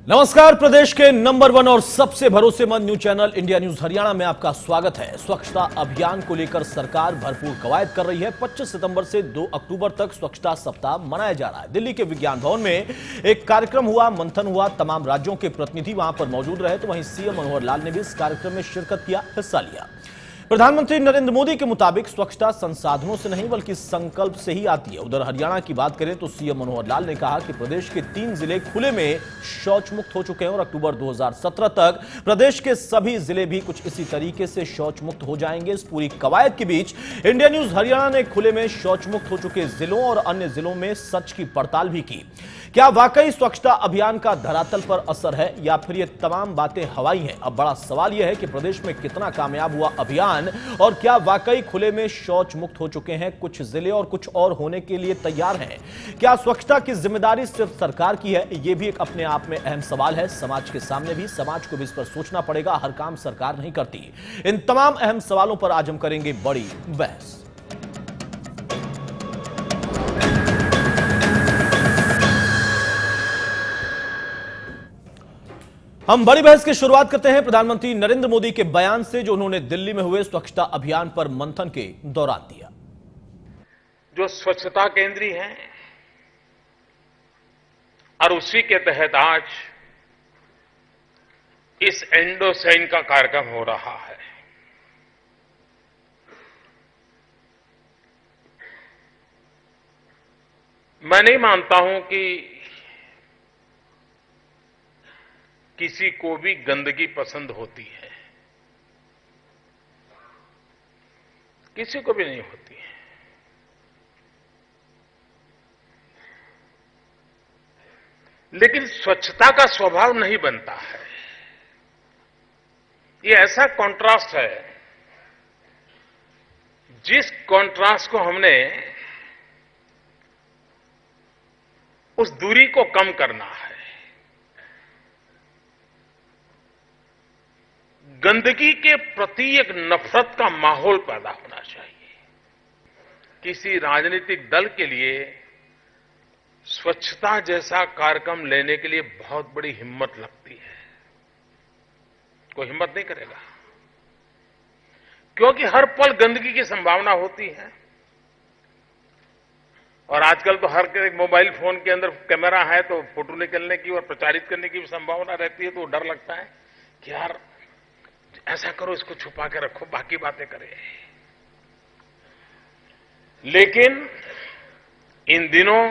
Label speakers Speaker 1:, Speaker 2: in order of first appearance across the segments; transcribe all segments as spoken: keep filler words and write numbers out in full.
Speaker 1: नमस्कार। प्रदेश के number one और सबसे भरोसेमंद news channel India News Haryana में आपका स्वागत है। स्वच्छता अभियान को लेकर सरकार भरपूर कवायद कर रही है। पच्चीस सितंबर से दो अक्टूबर तक स्वच्छता सप्ताह मनाया जा रहा है। दिल्ली के विज्ञान भवन में एक कार्यक्रम हुआ, मंथन हुआ, तमाम राज्यों के प्रतिनिधि वहां पर मौजूद रहे। तो वहीं सीएम मनोहर लाल ने भी इस कार्यक्रम में शिरकत किया, हिस्सा लिया। प्रधानमंत्री नरेंद्र मोदी के मुताबिक स्वच्छता संसाधनों से नहीं बल्कि संकल्प से ही आती है। उधर हरियाणा की बात करें तो सीएम मनोहर लाल ने कहा कि प्रदेश के तीन जिले खुले में शौच मुक्त हो चुके हैं और अक्टूबर दो हज़ार सत्रह तक प्रदेश के सभी जिले भी कुछ इसी तरीके से शौच मुक्त हो जाएंगे। इस पूरी कवायद के बीच इंडिया न्यूज हरियाणा ने खुले में शौच मुक्त हो चुके जिलों और अन्य जिलों में सच की पड़ताल भी की। क्या वाकई स्वच्छता अभियान का धरातल पर असर है या फिर ये तमाम बातें हवाई हैं? अब बड़ा सवाल यह है कि प्रदेश में कितना कामयाब हुआ अभियान और क्या वाकई खुले में शौच मुक्त हो चुके हैं कुछ जिले और कुछ और होने के लिए तैयार हैं? क्या स्वच्छता की जिम्मेदारी सिर्फ सरकार की है? यह भी एक अपने आप में अहम सवाल है। समाज के सामने भी, समाज को भी इस पर सोचना पड़ेगा। हर काम सरकार नहीं करती। इन तमाम अहम सवालों पर आज हम करेंगे बड़ी बहस। हम बड़ी बहस की शुरुआत करते हैं प्रधानमंत्री नरेंद्र मोदी के बयान से, जो उन्होंने दिल्ली में हुए स्वच्छता अभियान पर मंथन के दौरान दिया।
Speaker 2: जो स्वच्छता केंद्रीय है और उसी के तहत आज इस एंडोसैन का कार्यक्रम हो रहा है। मैं नहीं मानता हूं कि किसी को भी गंदगी पसंद होती है, किसी को भी नहीं होती है। लेकिन स्वच्छता का स्वभाव नहीं बनता है। ये ऐसा कॉन्ट्रास्ट है जिस कॉन्ट्रास्ट को हमने उस दूरी को कम करना है। गंदगी के प्रति एक नफरत का माहौल पैदा होना चाहिए। किसी राजनीतिक दल के लिए स्वच्छता जैसा कार्यक्रम लेने के लिए बहुत बड़ी हिम्मत लगती है। कोई हिम्मत नहीं करेगा, क्योंकि हर पल गंदगी की संभावना होती है। और आजकल तो हर एक मोबाइल फोन के अंदर कैमरा है, तो फोटो निकलने की और प्रचारित करने की भी संभावना रहती है। तो डर लगता है कि यार ऐसा करो, इसको छुपा के रखो, बाकी बातें करें। लेकिन इन दिनों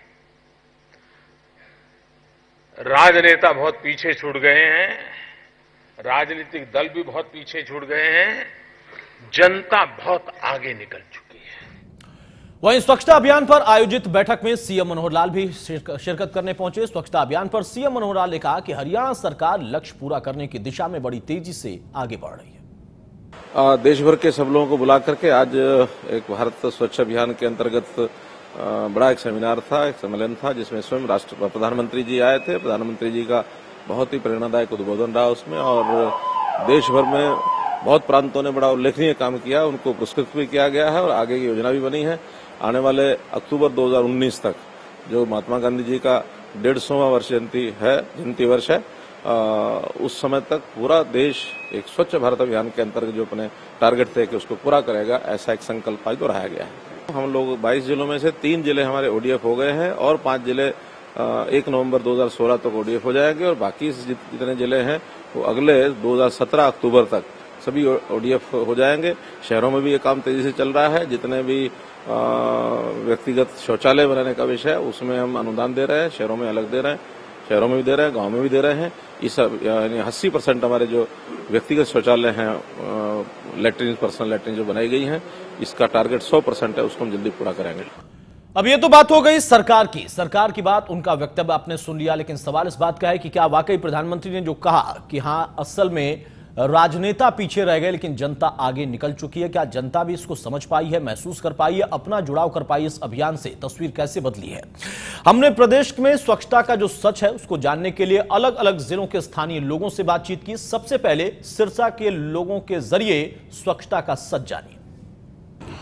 Speaker 2: राजनेता बहुत पीछे छूट गए हैं, राजनीतिक दल भी बहुत पीछे छूट गए हैं, जनता बहुत आगे निकल चुकी है।
Speaker 1: वहीं स्वच्छता अभियान पर आयोजित बैठक में सीएम मनोहर लाल भी शिरकत करने पहुंचे। स्वच्छता अभियान पर सीएम मनोहर लाल ने कहा कि हरियाणा सरकार लक्ष्य पूरा करने की दिशा में बड़ी तेजी से आगे बढ़ रही है।
Speaker 3: देश भर के सब लोगों को बुला करके आज एक भारत स्वच्छ अभियान के अंतर्गत बड़ा एक सेमिनार था, एक सम्मेलन था, जिसमें स्वयं राष्ट्र प्रधानमंत्री जी आए थे। प्रधानमंत्री जी का बहुत ही प्रेरणादायक उद्बोधन रहा उसमें, और देश भर में बहुत प्रांतों ने बड़ा उल्लेखनीय काम किया, उनको पुरस्कृत भी किया गया है और आगे की योजना भी बनी है। आने वाले अक्टूबर दो हज़ार उन्नीस तक, जो महात्मा गांधी जी का डेढ़ सौवां वर्ष जयंती है जयंती वर्ष है, आ, उस समय तक पूरा देश एक स्वच्छ भारत अभियान के अंतर्गत जो अपने टारगेट थे कि उसको पूरा करेगा, ऐसा एक संकल्प आज दोहराया गया है। हम लोग बाईस जिलों में से तीन जिले हमारे ओडीएफ हो गए हैं और पांच जिले एक नवंबर दो हज़ार सोलह तक ओडीएफ हो जाएंगे, और बाकी जितने जिले हैं वो अगले दो हज़ार सत्रह अक्टूबर तक सभी ओडीएफ हो जाएंगे। शहरों में भी ये काम तेजी से चल रहा है। जितने भी व्यक्तिगत शौचालय बनाने का विषय है उसमें हम अनुदान दे रहे हैं, शहरों में अलग दे रहे हैं, शहरों में भी दे रहे हैं, गांव में भी दे रहे हैं। इस यानी अस्सी परसेंट हमारे जो व्यक्तिगत शौचालय हैं, लैट्रिन, पर्सनल लैट्रिन जो बनाई गई हैं, इसका टारगेट सौ परसेंट है, उसको हम जल्दी पूरा करेंगे।
Speaker 1: अब ये तो बात हो गई सरकार की सरकार की बात, उनका वक्तव्य आपने सुन लिया। लेकिन सवाल इस बात का है कि क्या वाकई प्रधानमंत्री ने जो कहा कि हां असल में राजनेता पीछे रह गए लेकिन जनता आगे निकल चुकी है, क्या जनता भी इसको समझ पाई है, महसूस कर पाई है, अपना जुड़ाव कर पाई इस अभियान से? तस्वीर कैसे बदली है? हमने प्रदेश में स्वच्छता का जो सच है उसको जानने के लिए अलग अलग जिलों के स्थानीय लोगों से बातचीत की। सबसे पहले सिरसा के लोगों के जरिए स्वच्छता का सच जानिए।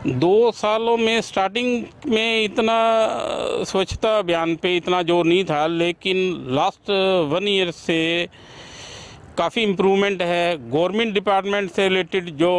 Speaker 4: दो सालों में स्टार्टिंग में इतना स्वच्छता अभियान पे इतना जोर नहीं था, लेकिन लास्ट वन ईयर से काफ़ी इम्प्रूवमेंट है। गवर्नमेंट डिपार्टमेंट से रिलेटेड जो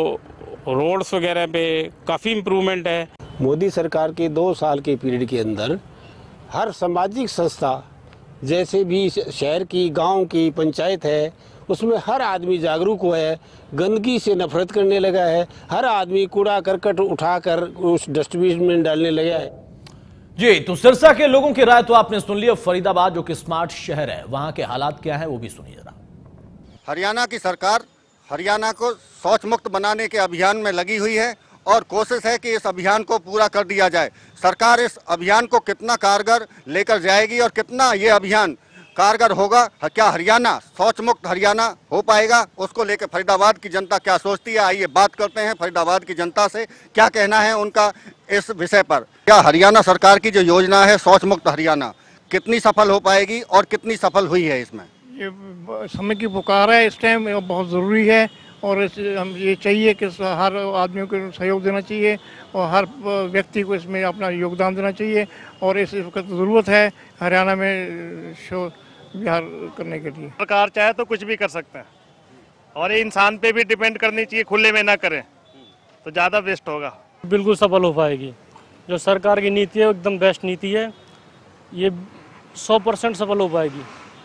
Speaker 4: रोड्स वगैरह पे काफ़ी इम्प्रूवमेंट है।
Speaker 5: मोदी सरकार के दो साल के पीरियड के अंदर हर सामाजिक संस्था, जैसे भी शहर की, गांव की, पंचायत है, उसमें हर आदमी जागरूक हुआ है, गंदगी से नफरत करने लगा है। हर आदमी कूड़ा करकट उठाकर उस डस्टबिन में डालने लगा है।
Speaker 1: जी, तो सिरसा के लोगों की राय तो आपने सुन ली। अब फरीदाबाद जो कि स्मार्ट शहर है, वहां के हालात क्या है वो भी सुनिए जरा।
Speaker 6: हरियाणा की सरकार हरियाणा को शौच मुक्त बनाने के अभियान में लगी हुई है और कोशिश है कि इस अभियान को पूरा कर दिया जाए। सरकार इस अभियान को कितना कारगर लेकर जाएगी और कितना ये अभियान कारगर होगा, क्या हरियाणा शौच मुक्त हरियाणा हो पाएगा, उसको लेकर फरीदाबाद की जनता क्या सोचती है, आइए बात करते हैं फरीदाबाद की जनता से, क्या कहना है उनका इस विषय पर। क्या हरियाणा सरकार की जो योजना है शौच मुक्त हरियाणा कितनी सफल हो पाएगी और कितनी सफल हुई है? इसमें
Speaker 7: ये समय की पुकार है, इस टाइम बहुत ज़रूरी है और इस हम ये चाहिए कि हर आदमी को सहयोग देना चाहिए और हर व्यक्ति को इसमें अपना योगदान देना चाहिए और इस वक्त ज़रूरत है हरियाणा में शो विहार करने के लिए।
Speaker 8: सरकार चाहे तो कुछ भी कर सकते हैं और ये इंसान पे भी डिपेंड करनी चाहिए, खुले में ना करें तो ज़्यादा बेस्ट होगा।
Speaker 9: बिल्कुल सफल हो पाएगी। जो सरकार की नीति है एकदम बेस्ट नीति है, ये सौ परसेंट सफल हो पाएगी,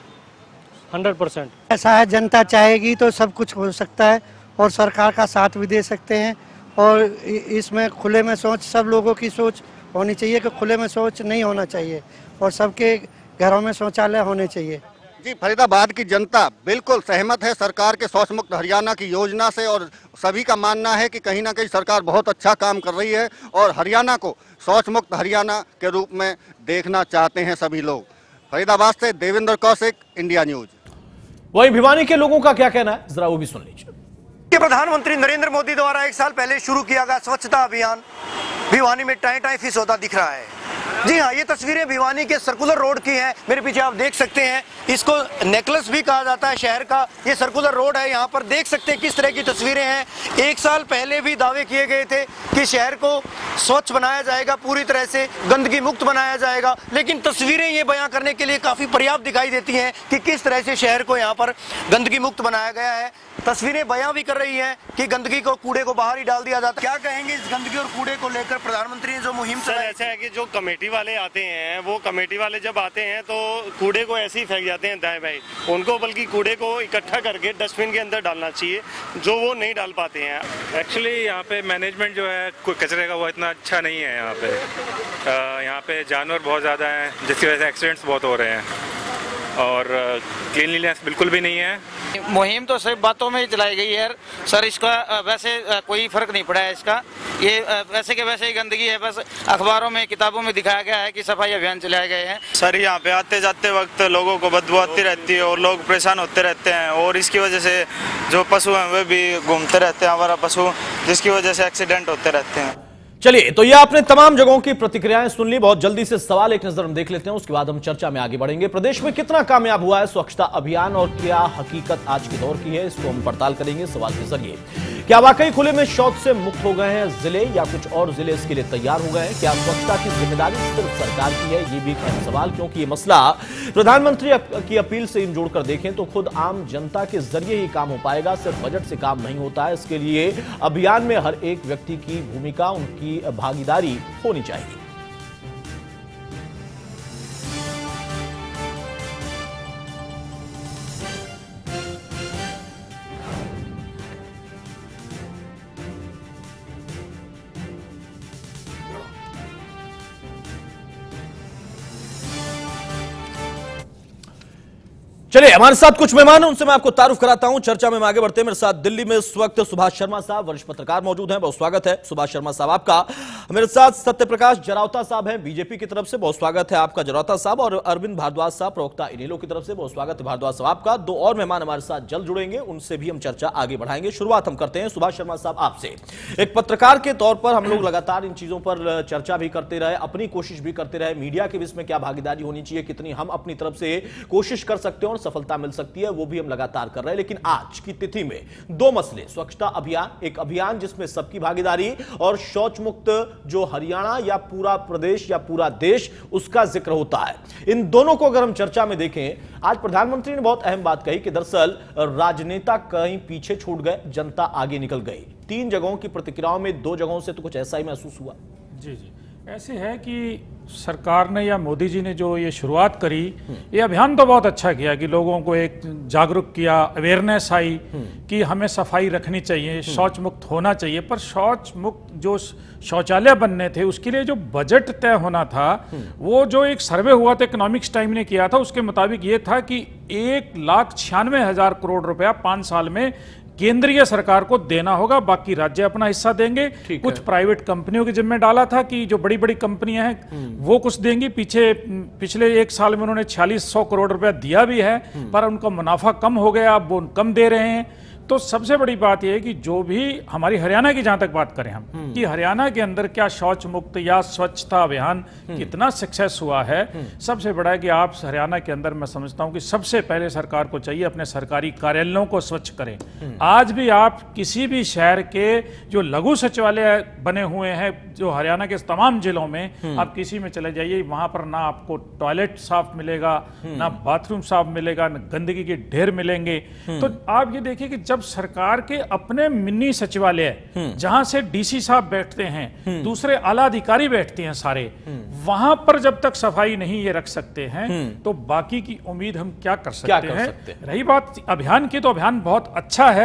Speaker 9: हंड्रेड परसेंट।
Speaker 10: ऐसा है, जनता चाहेगी तो सब कुछ हो सकता है और सरकार का साथ भी दे सकते हैं और इसमें खुले में सोच, सब लोगों की सोच होनी चाहिए कि खुले में शौच नहीं होना चाहिए और सबके घरों में शौचालय होने चाहिए।
Speaker 6: जी, फरीदाबाद की जनता बिल्कुल सहमत है सरकार के शौच मुक्त हरियाणा की योजना से और सभी का मानना है कि कहीं ना कहीं सरकार बहुत अच्छा काम कर रही है और हरियाणा को शौच मुक्त हरियाणा के रूप में देखना चाहते हैं सभी लोग। फरीदाबाद से देवेंद्र कौशिक, इंडिया न्यूज।
Speaker 1: वहीं भिवानी के लोगों का क्या कहना है, जरा वो भी सुन लीजिए।
Speaker 11: प्रधानमंत्री नरेंद्र मोदी द्वारा एक साल पहले शुरू किया गया स्वच्छता अभियान भिवानी में टाई टाई फिश होता दिख रहा है। जी हाँ, ये तस्वीरें भिवानी के सर्कुलर रोड की हैं। मेरे पीछे आप देख सकते हैं, इसको नेकलेस भी कहा जाता है शहर का। ये सर्कुलर रोड है, यहाँ पर देख सकते हैं किस तरह की तस्वीरें हैं। एक साल पहले भी दावे किए गए थे कि शहर को स्वच्छ बनाया जाएगा, पूरी तरह से गंदगी मुक्त बनाया जाएगा, लेकिन तस्वीरें ये बयां करने के लिए काफ़ी पर्याप्त दिखाई देती हैं कि किस तरह से शहर को यहाँ पर गंदगी मुक्त बनाया गया है। तस्वीरें बयां भी कर रही हैं कि गंदगी को, कूड़े को बाहर ही डाल दिया जाता है। क्या कहेंगे इस गंदगी और कूड़े को लेकर प्रधानमंत्री ने जो मुहिम
Speaker 8: चलाई? ऐसा है कि जो कमेटी वाले आते हैं, वो कमेटी वाले जब आते हैं तो कूड़े को ऐसे ही फेंक जाते हैं दाएं बाएं। उनको बल्कि कूड़े को इकट्ठा करके डस्टबिन के अंदर डालना चाहिए, जो वो नहीं डाल पाते हैं।
Speaker 12: एक्चुअली यहाँ पे मैनेजमेंट जो है कचरे का वो इतना अच्छा नहीं है। यहाँ पे यहाँ पे जानवर बहुत ज़्यादा हैं, जिसकी वजह से एक्सीडेंट्स बहुत हो रहे हैं और क्लीनलीनेस बिल्कुल भी नहीं है।
Speaker 13: मुहिम तो सिर्फ बातों में ही चलाई गई है सर, इसका वैसे कोई फर्क नहीं पड़ा है इसका। ये वैसे के वैसे ही गंदगी है, बस अखबारों में, किताबों में दिखाया गया है कि सफाई अभियान चलाए गए हैं।
Speaker 14: सर, यहाँ पे आते जाते वक्त लोगों को बदबू आती रहती है और लोग परेशान होते रहते हैं और इसकी वजह से जो पशु हैं वे भी घूमते रहते हैं, हमारा पशु, जिसकी वजह से एक्सीडेंट होते रहते हैं।
Speaker 1: चलिए, तो ये आपने तमाम जगहों की प्रतिक्रियाएं सुन ली। बहुत जल्दी से सवाल एक नजर हम देख लेते हैं, उसके बाद हम चर्चा में आगे बढ़ेंगे। प्रदेश में कितना कामयाब हुआ है स्वच्छता अभियान और क्या हकीकत आज के दौर की है, इसको हम पड़ताल करेंगे सवाल के जरिए। क्या वाकई खुले में शौच से मुक्त हो गए हैं जिले या कुछ और जिले इसके लिए तैयार हो गए हैं? क्या स्वच्छता की जिम्मेदारी सिर्फ सरकार की है? ये भी एक अहम सवाल, क्योंकि ये मसला प्रधानमंत्री की अपील से इन जोड़कर देखें तो खुद आम जनता के जरिए ही काम हो पाएगा, सिर्फ बजट से काम नहीं होता है। इसके लिए अभियान में हर एक व्यक्ति की भूमिका, उनकी भागीदारी होनी चाहिए। चलिए, हमारे साथ कुछ मेहमान हैं, उनसे मैं आपको तारुफ कराता हूं। चर्चा में आगे बढ़ते हैं। मेरे साथ दिल्ली में इस वक्त सुभाष शर्मा साहब, वरिष्ठ पत्रकार मौजूद हैं। बहुत स्वागत है सुभाष शर्मा साहब आपका। मेरे साथ सत्यप्रकाश जरौता साहब हैं बीजेपी की तरफ से, बहुत स्वागत है आपका जरौता साहब। और अरविंद भारद्वाज साहब, प्रवक्ता इनेलो की तरफ से, बहुत स्वागत है भारद्वाज साहब आपका। दो और मेहमान हमारे साथ जल्द जुड़ेंगे, उनसे भी हम चर्चा आगे बढ़ाएंगे। शुरुआत हम करते हैं सुभाष शर्मा साहब आपसे। एक पत्रकार के तौर पर हम लोग लगातार इन चीजों पर चर्चा भी करते रहे, अपनी कोशिश भी करते रहे, मीडिया के भी इसमें क्या भागीदारी होनी चाहिए, कितनी हम अपनी तरफ से कोशिश कर सकते हैं और सफलता मिल सकती है वो भी हम लगातार कर रहे हैं। लेकिन आज की तिथि में दो मसले, स्वच्छता अभियान, एक अभियान जिसमें सबकी भागीदारी, और शौच मुक्त जो हरियाणा या पूरा प्रदेश या पूरा देश, उसका जिक्र होता है। इन दोनों को अगर हम चर्चा में देखें, आज प्रधानमंत्री ने बहुत अहम बात कही कि दरअसल राजनेता कहीं पीछे छूट गए, जनता आगे निकल गई। तीन जगहों की प्रतिक्रियाओं में दो जगहों से तो कुछ ऐसा ही महसूस हुआ।
Speaker 15: जी जी, ऐसे है कि सरकार ने या मोदी जी ने जो ये शुरुआत करी, ये अभियान तो बहुत अच्छा किया कि लोगों को एक जागरूक किया, अवेयरनेस आई कि हमें सफाई रखनी चाहिए, शौच मुक्त होना चाहिए। पर शौच मुक्त जो शौचालय बनने थे उसके लिए जो बजट तय होना था, वो जो एक सर्वे हुआ था इकोनॉमिक्स टाइम ने किया था, उसके मुताबिक ये था कि एक लाख छियानवे हजार करोड़ रुपया पांच साल में केंद्रीय सरकार को देना होगा, बाकी राज्य अपना हिस्सा देंगे। कुछ प्राइवेट कंपनियों के जिम्मे डाला था कि जो बड़ी बड़ी कंपनियां हैं वो कुछ देंगी। पीछे पिछले एक साल में उन्होंने छियालीस सौ करोड़ रुपया दिया भी है, पर उनका मुनाफा कम हो गया, अब वो कम दे रहे हैं। तो सबसे बड़ी बात यह है कि जो भी हमारी हरियाणा की जहां तक बात करें हम कि हरियाणा के अंदर क्या शौच मुक्त या स्वच्छता अभियान कितना सक्सेस हुआ है, सबसे बड़ा है कि आप हरियाणा के अंदर मैं समझता हूं कि सबसे पहले सरकार को चाहिए अपने सरकारी कार्यालयों को स्वच्छ करें। आज भी आप किसी भी शहर के जो लघु सचिवालय बने हुए हैं जो हरियाणा के तमाम जिलों में, आप किसी में चले जाइए, वहां पर ना आपको टॉयलेट साफ मिलेगा, ना बाथरूम साफ मिलेगा, ना गंदगी के ढेर मिलेंगे। तो आप ये देखिए कि जब सरकार के अपने मिनी सचिवालय जहां से डीसी साहब बैठते हैं, दूसरे आला अधिकारी बैठते हैं सारे, वहां पर जब तक सफाई नहीं ये रख सकते हैं तो बाकी की उम्मीद हम क्या कर सकते, क्या कर हैं? सकते हैं? रही बात अभियान की, तो अभियान बहुत अच्छा है,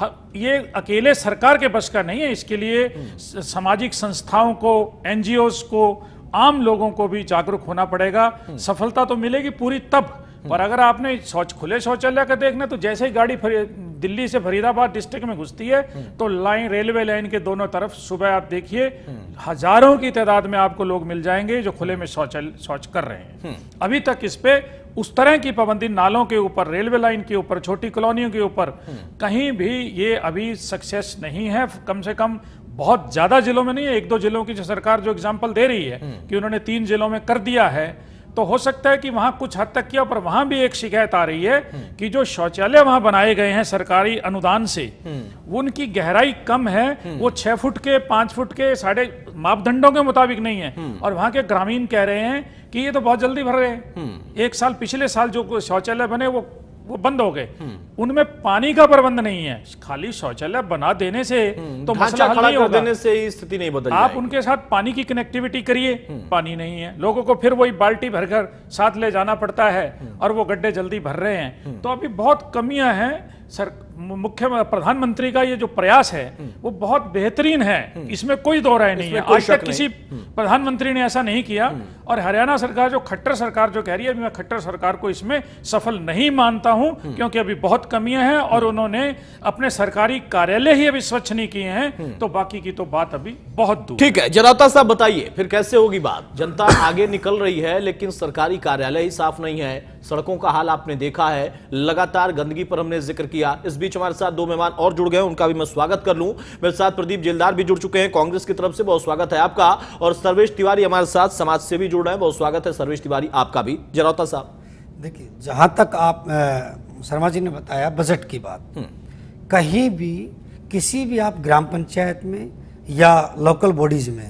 Speaker 15: ये अकेले सरकार के बस का नहीं है। इसके लिए सामाजिक संस्थाओं को, एनजीओज को, आम लोगों को भी जागरूक होना पड़ेगा। सफलता तो मिलेगी पूरी तब, पर अगर आपने शौच खुले शौचालय का देखना, तो जैसे ही गाड़ी दिल्ली से फरीदाबाद डिस्ट्रिक्ट में घुसती है तो लाइन, रेलवे लाइन के दोनों तरफ सुबह आप देखिए हजारों की तादाद में आपको लोग मिल जाएंगे जो खुले में शौचालय शौच कर रहे हैं। अभी तक इस पे उस तरह की पाबंदी नालों के ऊपर, रेलवे लाइन के ऊपर, छोटी कॉलोनियों के ऊपर कहीं भी ये अभी सक्सेस नहीं है। कम से कम बहुत ज्यादा जिलों में नहीं है, एक दो जिलों की जो सरकार जो एग्जाम्पल दे रही है कि उन्होंने तीन जिलों में कर दिया है, तो हो सकता है कि वहां कुछ हद तक किया, पर वहां भी एक शिकायत आ रही है कि जो शौचालय वहां बनाए गए हैं सरकारी अनुदान से, उनकी गहराई कम है, वो छह फुट के, पांच फुट के, साढ़े मापदंडों के मुताबिक नहीं है। और वहां के ग्रामीण कह रहे हैं कि ये तो बहुत जल्दी भर रहे हैं। एक साल, पिछले साल जो शौचालय बने वो वो बंद हो गए, उनमें पानी का प्रबंध नहीं है। खाली शौचालय बना देने से तो मसला हल नहीं होगा, देने से स्थिति नहीं बदल आप उनके साथ पानी की कनेक्टिविटी करिए, पानी नहीं है, लोगों को फिर वही बाल्टी भरकर साथ ले जाना पड़ता है और वो गड्ढे जल्दी भर रहे हैं। तो अभी बहुत कमियां हैं। सर, मुख्य प्रधानमंत्री का ये जो प्रयास है वो बहुत बेहतरीन है, इसमें कोई दो राय नहीं है। आज तक किसी प्रधानमंत्री ने ऐसा नहीं किया। और हरियाणा सरकार जो खट्टर सरकार जो कह रही है, मैं खट्टर सरकार को इसमें सफल नहीं मानता हूं, क्योंकि अभी बहुत कमियां हैं और उन्होंने अपने सरकारी कार्यालय ही अभी स्वच्छ नहीं किए हैं, तो बाकी की तो बात अभी बहुत दूर।
Speaker 1: ठीक है, जरावता साहब बताइए फिर कैसे होगी बात? जनता आगे निकल रही है लेकिन सरकारी कार्यालय ही साफ नहीं है, सड़कों का हाल आपने देखा है, लगातार गंदगी पर हमने जिक्र किया। इस बीच हमारे साथ दो मेहमान और जुड़ गए, उनका भी मैं स्वागत कर लूं। मेरे साथ प्रदीप जेलदार भी जुड़ चुके हैं कांग्रेस की तरफ से, बहुत स्वागत है आपका। और सर्वेश तिवारी हमारे साथ समाज से भी जुड़ रहे हैं, बहुत स्वागत है सर्वेश तिवारी आपका भी। जरावता साहब
Speaker 16: देखिए, जहां तक आप शर्मा जी ने बताया बजट की बात, कहीं भी किसी भी आप ग्राम पंचायत में या लोकल बॉडीज में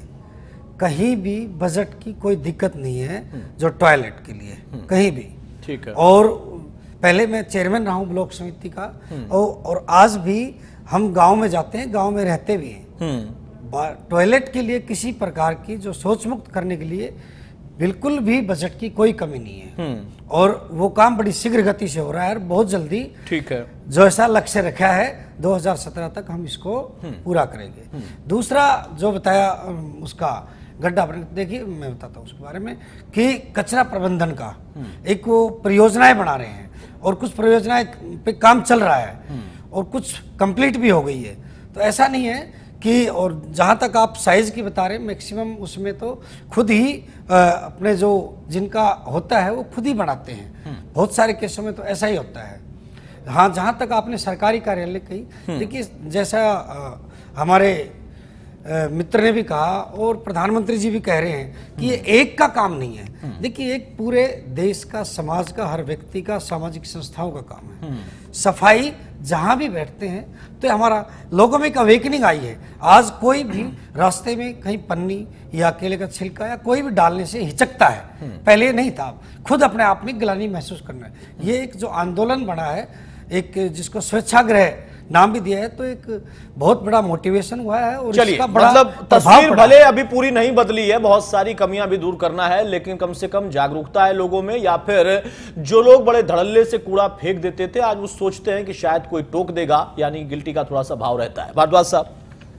Speaker 16: कहीं भी बजट की कोई दिक्कत नहीं है जो टॉयलेट के लिए, कहीं भी। ठीक है। और पहले मैं चेयरमैन रहा हूं ब्लॉक समिति का, और, और आज भी हम गांव में जाते हैं, गांव में रहते भी हैं। टॉयलेट के लिए किसी प्रकार की जो शौच मुक्त करने के लिए बिल्कुल भी बजट की कोई कमी नहीं है, और वो काम बड़ी शीघ्र गति से हो रहा है, बहुत जल्दी। ठीक है। जो ऐसा लक्ष्य रखा है दो हज़ार सत्रह तक हम इसको पूरा करेंगे। दूसरा जो बताया उसका गड्ढा, देखिए मैं बताता हूँ उसके बारे में कि कचरा प्रबंधन का एक वो परियोजनाएं बना रहे हैं, और कुछ परियोजनाएं पे काम चल रहा है और कुछ कंप्लीट भी हो गई है। तो ऐसा नहीं है कि, और जहाँ तक आप साइज की बता रहे हैं, मैक्सिमम उसमें तो खुद ही आ, अपने जो जिनका होता है वो खुद ही बनाते हैं। बहुत सारे केसों में तो ऐसा ही होता है। हाँ, जहाँ तक आपने सरकारी कार्यालय कही, देखिए जैसा आ, हमारे मित्र ने भी कहा और प्रधानमंत्री जी भी कह रहे हैं कि ये एक का काम नहीं है। देखिए, एक पूरे देश का, समाज का, हर व्यक्ति का, सामाजिक संस्थाओं का काम है। सफाई जहां भी बैठते हैं तो हमारा लोगों में एक अवेकनिंग आई है। आज कोई भी रास्ते में कहीं पन्नी या केले का छिलका या कोई भी डालने से हिचकता है, पहले नहीं था। खुद अपने आप में गिलानी महसूस करना है। ये एक जो आंदोलन बना है, एक जिसको स्वच्छाग्रह नाम भी दिया है, तो एक बहुत बड़ा मोटिवेशन हुआ है। और
Speaker 1: चलिए,
Speaker 16: इसका बड़ा
Speaker 1: मतलब तस्वीर भले अभी पूरी नहीं बदली है, बहुत सारी कमियां भी दूर करना है, लेकिन कम से कम जागरूकता है लोगों में। या फिर जो लोग बड़े धड़ल्ले से कूड़ा फेंक देते थे, आज वो सोचते हैं कि शायद कोई टोक देगा, यानी गिल्टी का थोड़ा सा भाव रहता है। भारद्वाज साहब।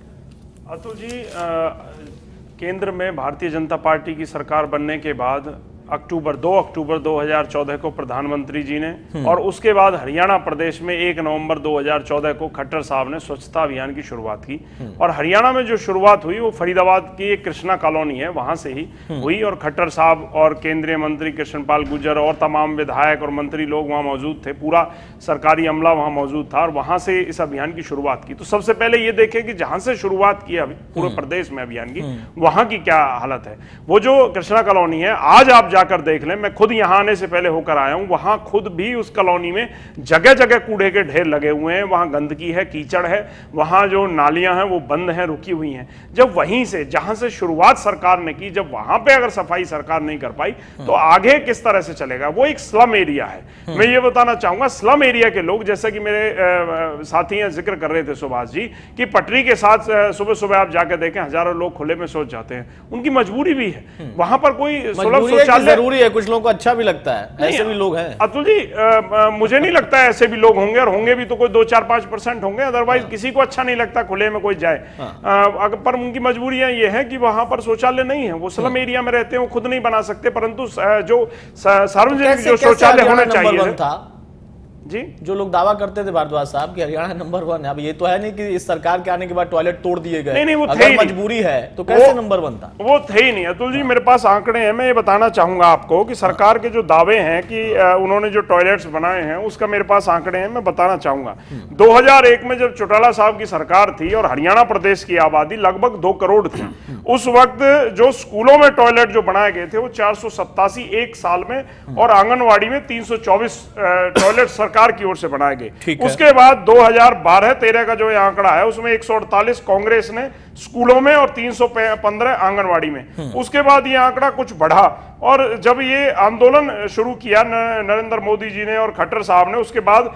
Speaker 17: अतुल जी, आ, केंद्र में भारतीय जनता पार्टी की सरकार बनने के बाद अक्टूबर दो अक्टूबर दो हज़ार चौदह को प्रधानमंत्री जी ने, और उसके बाद हरियाणा प्रदेश में एक नवंबर दो हज़ार चौदह को खट्टर साहब ने स्वच्छता अभियान की शुरुआत की। और हरियाणा में जो शुरुआत हुई वो फरीदाबाद की एक कृष्णा कॉलोनी है, वहां से ही हुई। और खट्टर साहब और केंद्रीय मंत्री कृष्णपाल गुर्जर और तमाम विधायक और मंत्री लोग वहां मौजूद थे, पूरा सरकारी अमला वहां मौजूद था, और वहां से इस अभियान की शुरुआत की। तो सबसे पहले ये देखें कि जहां से शुरुआत की पूरे प्रदेश में अभियान की, वहां की क्या हालत है। वो जो कृष्णा कॉलोनी है, आज आप जाकर देख लें, मैं खुद यहां आने से पहले होकर आया हूं, वहां खुद भी उस कॉलोनी में जगह जगह कूड़े के ढेर लगे हुए हैं। वहां गंदगी है, कीचड़ है, वहां जो नालियां हैं वो बंद हैं, रुकी हुई हैं। जब वहीं से, जहां से शुरुआत सरकार ने की, जब वहां पे अगर सफाई सरकार नहीं कर पाई तो आगे किस तरह से चलेगा। वो एक स्लम एरिया है। मैं ये बताना चाहूंगा, स्लम एरिया के लोग, जैसे कि मेरे साथी हैं जिक्र कर रहे थे सुभाष जी, कि पटरी के साथ सुबह सुबह आप जाकर देखें हजारों लोग खुले में शौच जाते हैं। उनकी मजबूरी भी है, वहां पर कोई सुलभ शौचालय
Speaker 1: है, कुछ लोगों को अच्छा भी लगता है, ऐसे भी लोग हैं।
Speaker 17: अतुल जी, आ, आ, मुझे नहीं लगता है ऐसे भी लोग होंगे, और होंगे भी तो कोई दो चार पांच परसेंट होंगे, अदरवाइज किसी को अच्छा नहीं लगता खुले में कोई जाए। आ, पर उनकी मजबूरियां ये है कि वहां पर शौचालय नहीं है, वो स्लम एरिया में रहते हैं, वो खुद नहीं बना सकते, परंतु जो सार्वजनिक जो शौचालय होना चाहिए जी,
Speaker 1: जो लोग दावा करते थे भारद्वाज साहब कि हरियाणा नंबर वन है, अब ये तो है नहीं कि इस सरकार के आने के बाद टॉयलेट तोड़ दिए गए।
Speaker 17: नहीं नहीं, वो
Speaker 1: अगर मजबूरी है तो कैसे नंबर वन था?
Speaker 17: वो थे ही नहीं। अतुल जी, मेरे पास आंकड़े हैं, मैं ये बताना चाहूंगा आपको कि सरकार के जो दावे हैं कि उन्होंने जो टॉयलेट्स बनाए हैं, उसका मेरे पास आंकड़े हैं, मैं बताना चाहूंगा। दो हजार एक में जब चौटाला साहब की सरकार थी और हरियाणा प्रदेश की आबादी लगभग दो करोड़ थी, उस वक्त जो स्कूलों में टॉयलेट जो बनाए गए थे वो चार सौ सत्तासी एक साल में, और आंगनवाड़ी में तीन सौ चौबीस टॉयलेट सरकार की ओर से बनाए गए। उसके बाद दो हज़ार बारह तेरह का जो ये आंकड़ा है, उसमें एक सौ अड़तालीस कांग्रेस ने स्कूलों में और तीन सौ पंद्रह आंगनवाड़ी में। उसके बाद ये आंकड़ा कुछ बढ़ा, और जब ये आंदोलन शुरू किया नरेंद्र मोदी जी ने और खट्टर साहब ने, उसके बाद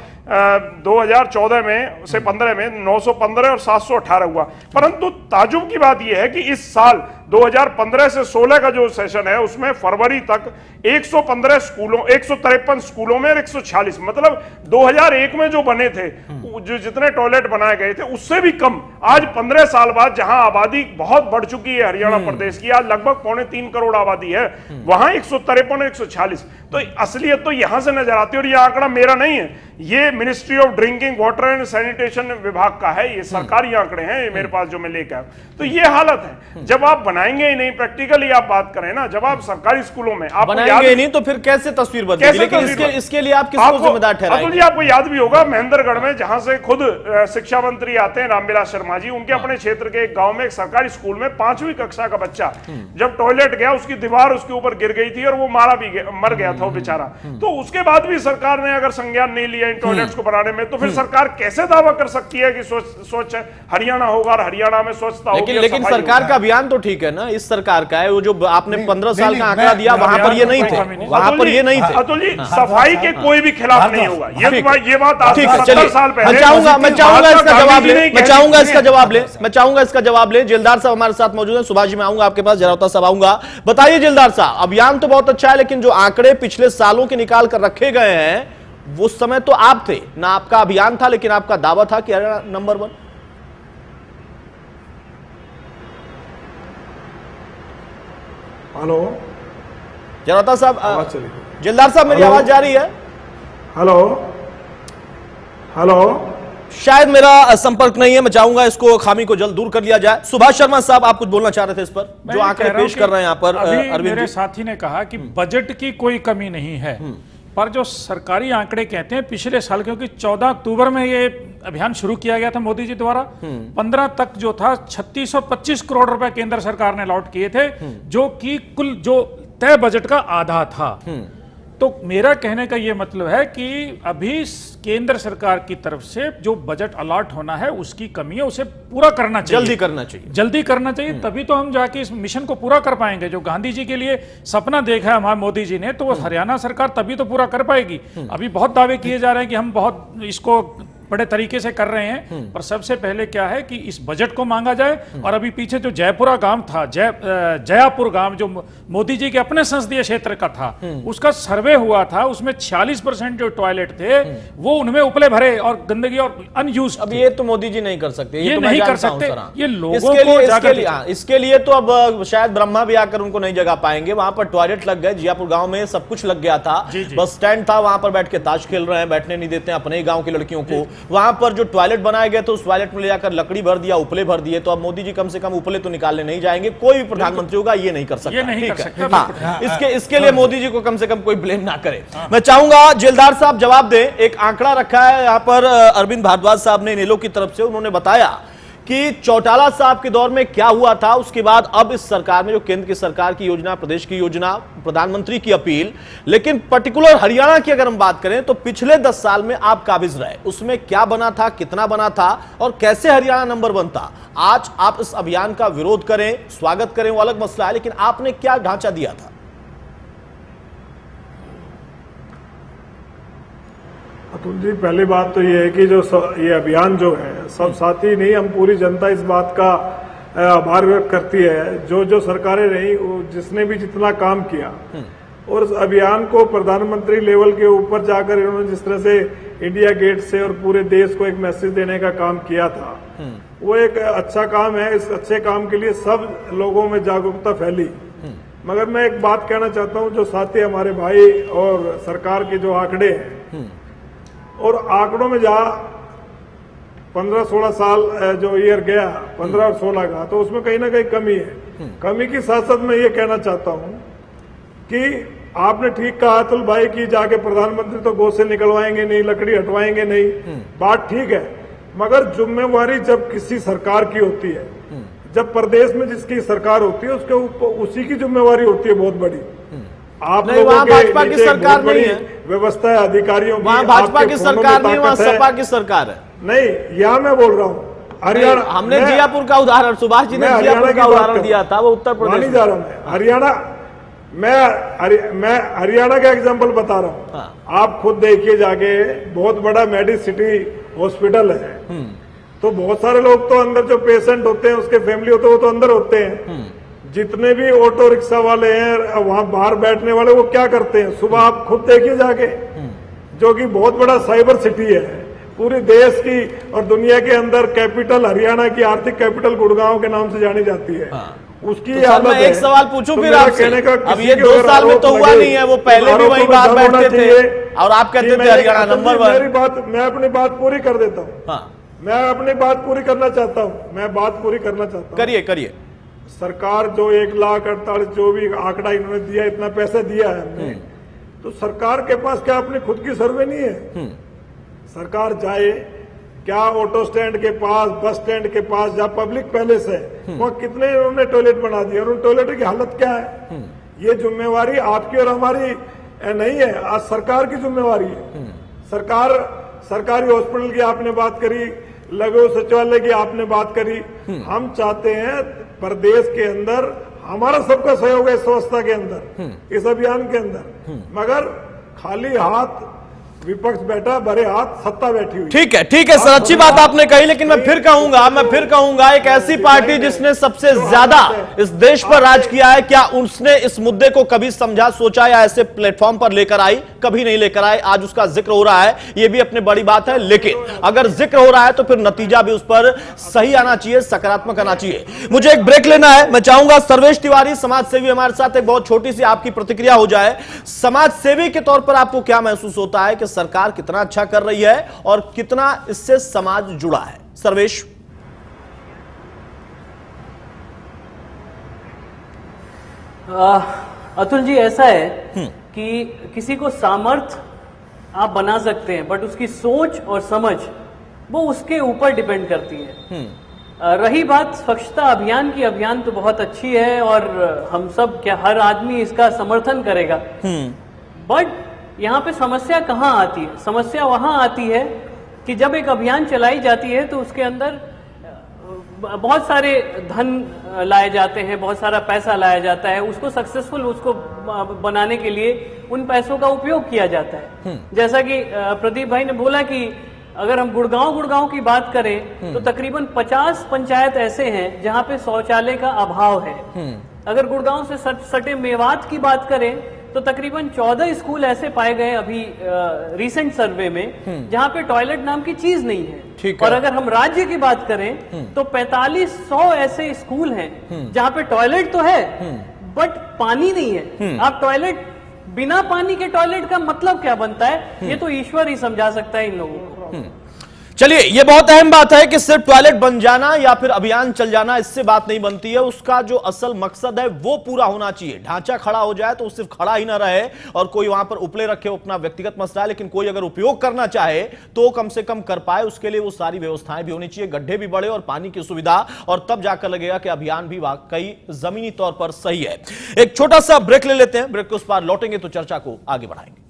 Speaker 17: दो हज़ार चौदह में से पंद्रह में नौ सौ पंद्रह और सात सौ अठारह हुआ। परंतु ताजुब की बात यह है कि इस साल दो हज़ार पंद्रह से सोलह का जो सेशन है, उसमें फरवरी तक एक सौ पंद्रह स्कूलों, एक सौ तिरपन स्कूलों में और एक सौ छियालीस, मतलब दो हज़ार एक में जो बने थे, जो जितने टॉयलेट बनाए गए थे उससे भी कम। आज पंद्रह साल बाद जहां आबादी बहुत बढ़ चुकी है हरियाणा प्रदेश की, आज लगभग पौने तीन करोड़ आबादी है, वहां एक सौ तिरपन एक सौ छियालीस। तो असलियत तो यहां से नजर आती है, और यह आंकड़ा मेरा नहीं है, ये ministry of drinking water and sanitation विभाग का है, ये सरकारी आंकड़े हैं, ये मेरे पास जो मैं लेकर आया। तो ये हालत है। जब आप बनाएंगे ही नहीं, प्रैक्टिकली आप बात करें ना, जब आप सरकारी स्कूलों में आप
Speaker 1: बनाएंगे नहीं तो फिर कैसे तस्वीर बदलेगी? लेकिन इसके, इसके लिए आप किसको जिम्मेदार ठहराएंगे?
Speaker 17: अतुल जी, आपको याद भी होगा महेंद्रगढ़ में, जहां से खुद शिक्षा मंत्री आते हैं रामविलास शर्मा जी, उनके अपने क्षेत्र के एक गांव में एक सरकारी स्कूल में पांचवी कक्षा का बच्चा जब टॉयलेट गया, उसकी दीवार उसके ऊपर गिर गई थी और वो मारा भी गया, मर गया था वो बेचारा। तो उसके बाद भी सरकार ने अगर संज्ञान नहीं लिया इन टॉयलेट्स को बनाने में, तो फिर सरकार कैसे दावा कर सकती है कि स्वच्छ हरियाणा होगा और हरियाणा में स्वच्छता होगी?
Speaker 1: लेकिन, लेकिन सरकार का अभियान तो ठीक है ना, इस सरकार का है, वो जो आपने पंद्रह साल का आंकड़ा दिया, वहां पर ये नहीं थे, वहां पर ये नहीं थे।
Speaker 17: अतुल जी, सफाई के कोई भी खिलाफ नहीं होगा, ये ये बात आज सत्तर साल पहले।
Speaker 1: मैं चाहूंगा मैं चाहूंगा इसका जवाब ले मैं चाहूंगा इसका जवाब ले मैं चाहूंगा इसका जवाब ले जेलदार साहब हमारे साथ मौजूद हैं। सुभाष जी, मैं आऊंगा आपके पास, जरावता साहब आऊंगा। बताइए जेलदार साहब, अभियान तो बहुत अच्छा है, लेकिन जो आंकड़े पिछले सालों के निकाल कर रखे गए हैं, वो समय तो आप थे ना, आपका अभियान था, लेकिन आपका दावा था कि Haryana number one.
Speaker 18: Hello
Speaker 1: Jarawata साहब, जेलदार साहब, मेरी आवाज जा रही है?
Speaker 18: हेलो हेलो
Speaker 1: शायद मेरा संपर्क नहीं है, मैं चाहूंगा इसको खामी को जल्द दूर कर लिया जाए। सुभाष शर्मा साहब, आप कुछ बोलना चाह रहे थे इस पर, जो आंकड़े पेश कर रहे हैं यहाँ पर
Speaker 15: अरविंद? मेरे साथी ने कहा कि बजट की कोई कमी नहीं है, पर जो सरकारी आंकड़े कहते हैं पिछले साल, क्योंकि चौदह अक्टूबर में ये अभियान शुरू किया गया था मोदी जी द्वारा, पंद्रह तक जो था छत्तीस सौ पच्चीस करोड़ रुपए केंद्र सरकार ने अलॉट किए थे, जो कि कुल जो तय बजट का आधा था। तो मेरा कहने का यह मतलब है कि अभी केंद्र सरकार की तरफ से जो बजट अलॉट होना है उसकी कमी है, उसे पूरा करना चाहिए,
Speaker 1: जल्दी करना चाहिए,
Speaker 15: जल्दी करना चाहिए, तभी तो हम जाके इस मिशन को पूरा कर पाएंगे। जो गांधी जी के लिए सपना देखा है हमारे मोदी जी ने, तो वो हरियाणा सरकार तभी तो पूरा कर पाएगी। अभी बहुत दावे किए जा रहे हैं कि हम बहुत इसको बड़े तरीके से कर रहे हैं, पर सबसे पहले क्या है कि इस बजट को मांगा जाए। और अभी पीछे जो जयपुरा गांव था, जय जयापुर गांव जो मोदी जी के अपने संसदीय क्षेत्र का था, उसका सर्वे हुआ था, उसमें छियालीस परसेंट जो टॉयलेट थे वो उनमें उपले भरे और गंदगी और अनयूज।
Speaker 1: अब ये तो मोदी जी नहीं कर सकते,
Speaker 15: ये,
Speaker 1: ये
Speaker 15: तो नहीं कर सकते, ये लोगों
Speaker 1: इसके
Speaker 15: को
Speaker 1: लिए, इसके लिए, हाँ, इसके लिए तो अब शायद ब्रह्मा भी आकर उनको नहीं जगा पाएंगे। वहां पर टॉयलेट लग गए, जयापुर गांव में सब कुछ लग गया था, बस स्टैंड था, वहां पर बैठ के ताश खेल रहे हैं, बैठने नहीं देते हैं अपने ही गांव की लड़कियों को। वहां पर जो टॉयलेट बनाए गए तो उस टॉयलेट में ले जाकर लकड़ी भर दिया, उपले भर दिए। तो अब मोदी जी कम से कम उपले तो निकालने नहीं जाएंगे, कोई भी प्रधानमंत्री होगा ये नहीं कर सकता,
Speaker 15: ये नहीं
Speaker 1: ठीक
Speaker 15: कर
Speaker 1: है।
Speaker 15: सकता।
Speaker 1: हाँ, इसके इसके लिए मोदी जी को कम से कम कोई ब्लेम ना करे। मैं चाहूंगा जेलदार साहब जवाब दें। एक आंकड़ा रखा है यहां पर अरविंद भारद्वाज साहब ने नेलो की तरफ से, उन्होंने बताया कि चौटाला साहब के दौर में क्या हुआ था, उसके बाद अब इस सरकार में जो केंद्र की सरकार की योजना, प्रदेश की योजना, प्रधानमंत्री की अपील, लेकिन पर्टिकुलर हरियाणा की अगर हम बात करें तो पिछले दस साल में आप काबिज रहे, उसमें क्या बना था, कितना बना था और कैसे हरियाणा नंबर वन था। आज आप इस अभियान का विरोध करें, स्वागत करें, वो अलग मसला है, लेकिन आपने क्या ढांचा दिया था?
Speaker 18: अतुल जी, पहली बात तो ये है कि जो ये अभियान जो है, सब साथी नहीं, हम पूरी जनता इस बात का आभार व्यक्त करती है, जो जो सरकारें रही, जिसने भी जितना काम किया, और इस अभियान को प्रधानमंत्री लेवल के ऊपर जाकर इन्होंने जिस तरह से इंडिया गेट से और पूरे देश को एक मैसेज देने का काम किया था, वो एक अच्छा काम है। इस अच्छे काम के लिए सब लोगों में जागरूकता फैली। मगर मैं एक बात कहना चाहता हूँ, जो साथी हमारे भाई और सरकार के जो आंकड़े हैं, और आंकड़ों में जहाँ पंद्रह सोलह साल जो ईयर गया, पंद्रह और सोलह का, तो उसमें कहीं ना कहीं कमी है। कमी के साथ साथ मैं ये कहना चाहता हूँ कि आपने ठीक कहा अतुल भाई की जाके प्रधानमंत्री तो गो से निकलवाएंगे नहीं, लकड़ी हटवाएंगे नहीं, बात ठीक है, मगर जिम्मेवारी जब किसी सरकार की होती है, जब प्रदेश में जिसकी सरकार होती है उसके ऊपर उसी की जिम्मेवारी होती है बहुत बड़ी। आप लोगों के
Speaker 1: भाजपा की सरकार नहीं है,
Speaker 18: व्यवस्था है अधिकारियों की,
Speaker 1: वहाँ भाजपा की सरकार नहीं, वहाँ सपा की सरकार है।
Speaker 18: नहीं, यहाँ मैं बोल रहा हूँ हरियाणा,
Speaker 1: हमने जयापुर का उदाहरण, सुभाष जी ने जयापुर का उदाहरण दिया था, वो उत्तर प्रदेश
Speaker 18: नहीं जा रहा मैं हरियाणा, मैं हरि, मैं हरियाणा का एग्जांपल बता रहा हूँ। हाँ। आप खुद देखिए जाके, बहुत बड़ा मेडिसिटी हॉस्पिटल है, तो बहुत सारे लोग तो अंदर, जो पेशेंट होते हैं उसके फैमिली होते हैं, वो तो अंदर होते हैं। जितने भी ऑटो रिक्शा वाले हैं, वहां बाहर बैठने वाले, वो क्या करते हैं, सुबह आप खुद देखिए जाके, जो कि बहुत बड़ा साइबर सिटी है, पूरे देश की और दुनिया के अंदर कैपिटल, हरियाणा की आर्थिक कैपिटल गुड़गांव के नाम से जानी जाती है। हाँ। उसकी
Speaker 1: तो सर, मैं एक सवाल पूछूं फिर आपसे, अब ये दो साल में तो हुआ नहीं है, वो पहले भी वही बात बैठते थे और आप कहते थे हरियाणा नंबर वन।
Speaker 18: मेरी बात, मैं अपनी बात पूरी कर देता हूँ। हाँ। मैं अपनी बात पूरी करना चाहता हूँ, मैं बात पूरी करना चाहता हूँ।
Speaker 1: करिए करिए।
Speaker 18: सरकार जो एक लाख अड़तालीस जो भी आंकड़ा इन्होंने दिया, इतना पैसा दिया है हमने, तो सरकार के पास क्या अपनी खुद की सर्वे नहीं है? सरकार जाए, क्या ऑटो स्टैंड के पास, बस स्टैंड के पास, जहाँ पब्लिक पैलेस है, वहाँ कितने इन्होंने टॉयलेट बना दिए और उन टॉयलेट की हालत क्या है? ये जिम्मेवारी आपकी और हमारी नहीं है, आज सरकार की जिम्मेवारी है। सरकार, सरकारी हॉस्पिटल की आपने बात करी, लघु सचिवालय की आपने बात करी, हम चाहते हैं प्रदेश के अंदर हमारा सबका सहयोग है इस व्यवस्था के अंदर, इस अभियान के अंदर, मगर खाली हाथ विपक्ष बैठा, भरे हाथ सत्ता बैठी हुई।
Speaker 1: ठीक है, ठीक है सर, अच्छी बात आपने कही, लेकिन मैं फिर कहूंगा, मैं फिर कहूंगा एक ऐसी पार्टी जिसने सबसे ज्यादा इस देश पर राज किया है, क्या उसने इस मुद्दे को कभी समझा, सोचा या ऐसे प्लेटफॉर्म पर लेकर आई? कभी नहीं लेकर आए। आज उसका जिक्र हो रहा है, यह भी अपनी बड़ी बात है, लेकिन अगर जिक्र हो रहा है तो फिर नतीजा भी उस पर सही आना चाहिए, सकारात्मक आना चाहिए। मुझे एक ब्रेक लेना है, मैं चाहूंगा सर्वेश तिवारी समाज सेवी हमारे साथ, एक बहुत छोटी सी आपकी प्रतिक्रिया हो जाए। समाज सेवी के तौर पर आपको क्या महसूस होता है कि सरकार कितना अच्छा कर रही है और कितना इससे समाज जुड़ा है? सर्वेश।
Speaker 19: अतुल जी, ऐसा है कि किसी को सामर्थ आप बना सकते हैं, बट उसकी सोच और समझ वो उसके ऊपर डिपेंड करती है। रही बात स्वच्छता अभियान की, अभियान तो बहुत अच्छी है और हम सब, क्या हर आदमी इसका समर्थन करेगा, बट यहाँ पे समस्या कहाँ आती है? समस्या वहां आती है कि जब एक अभियान चलाई जाती है तो उसके अंदर बहुत सारे धन लाए जाते हैं, बहुत सारा पैसा लाया जाता है, उसको सक्सेसफुल उसको बनाने के लिए उन पैसों का उपयोग किया जाता है। जैसा कि प्रदीप भाई ने बोला कि अगर हम गुड़गांव गुड़गांव की बात करें तो तकरीबन पचास पंचायत ऐसे हैं जहां पे शौचालय का अभाव है। अगर गुड़गांव से सटे मेवात की बात करें तो तकरीबन चौदह स्कूल ऐसे पाए गए अभी रिसेंट सर्वे में जहां पे टॉयलेट नाम की चीज नहीं है। और अगर हम राज्य की बात करें तो पैंतालीस सौ ऐसे स्कूल हैं जहां पे टॉयलेट तो है बट पानी नहीं है। आप टॉयलेट, बिना पानी के टॉयलेट का मतलब क्या बनता है, ये तो ईश्वर ही समझा सकता है इन लोगों को।
Speaker 1: चलिए, ये बहुत अहम बात है कि सिर्फ टॉयलेट बन जाना या फिर अभियान चल जाना, इससे बात नहीं बनती है। उसका जो असल मकसद है वो पूरा होना चाहिए। ढांचा खड़ा हो जाए तो सिर्फ खड़ा ही ना रहे और कोई वहां पर उपले रखे, अपना व्यक्तिगत मसला है, लेकिन कोई अगर उपयोग करना चाहे तो कम से कम कर पाए। उसके लिए वो सारी व्यवस्थाएं भी होनी चाहिए, गड्ढे भी बड़े और पानी की सुविधा, और तब जाकर लगेगा कि अभियान भी वाकई जमीनी तौर पर सही है। एक छोटा सा ब्रेक ले लेते हैं, ब्रेक के उस पार लौटेंगे तो चर्चा को आगे बढ़ाएंगे।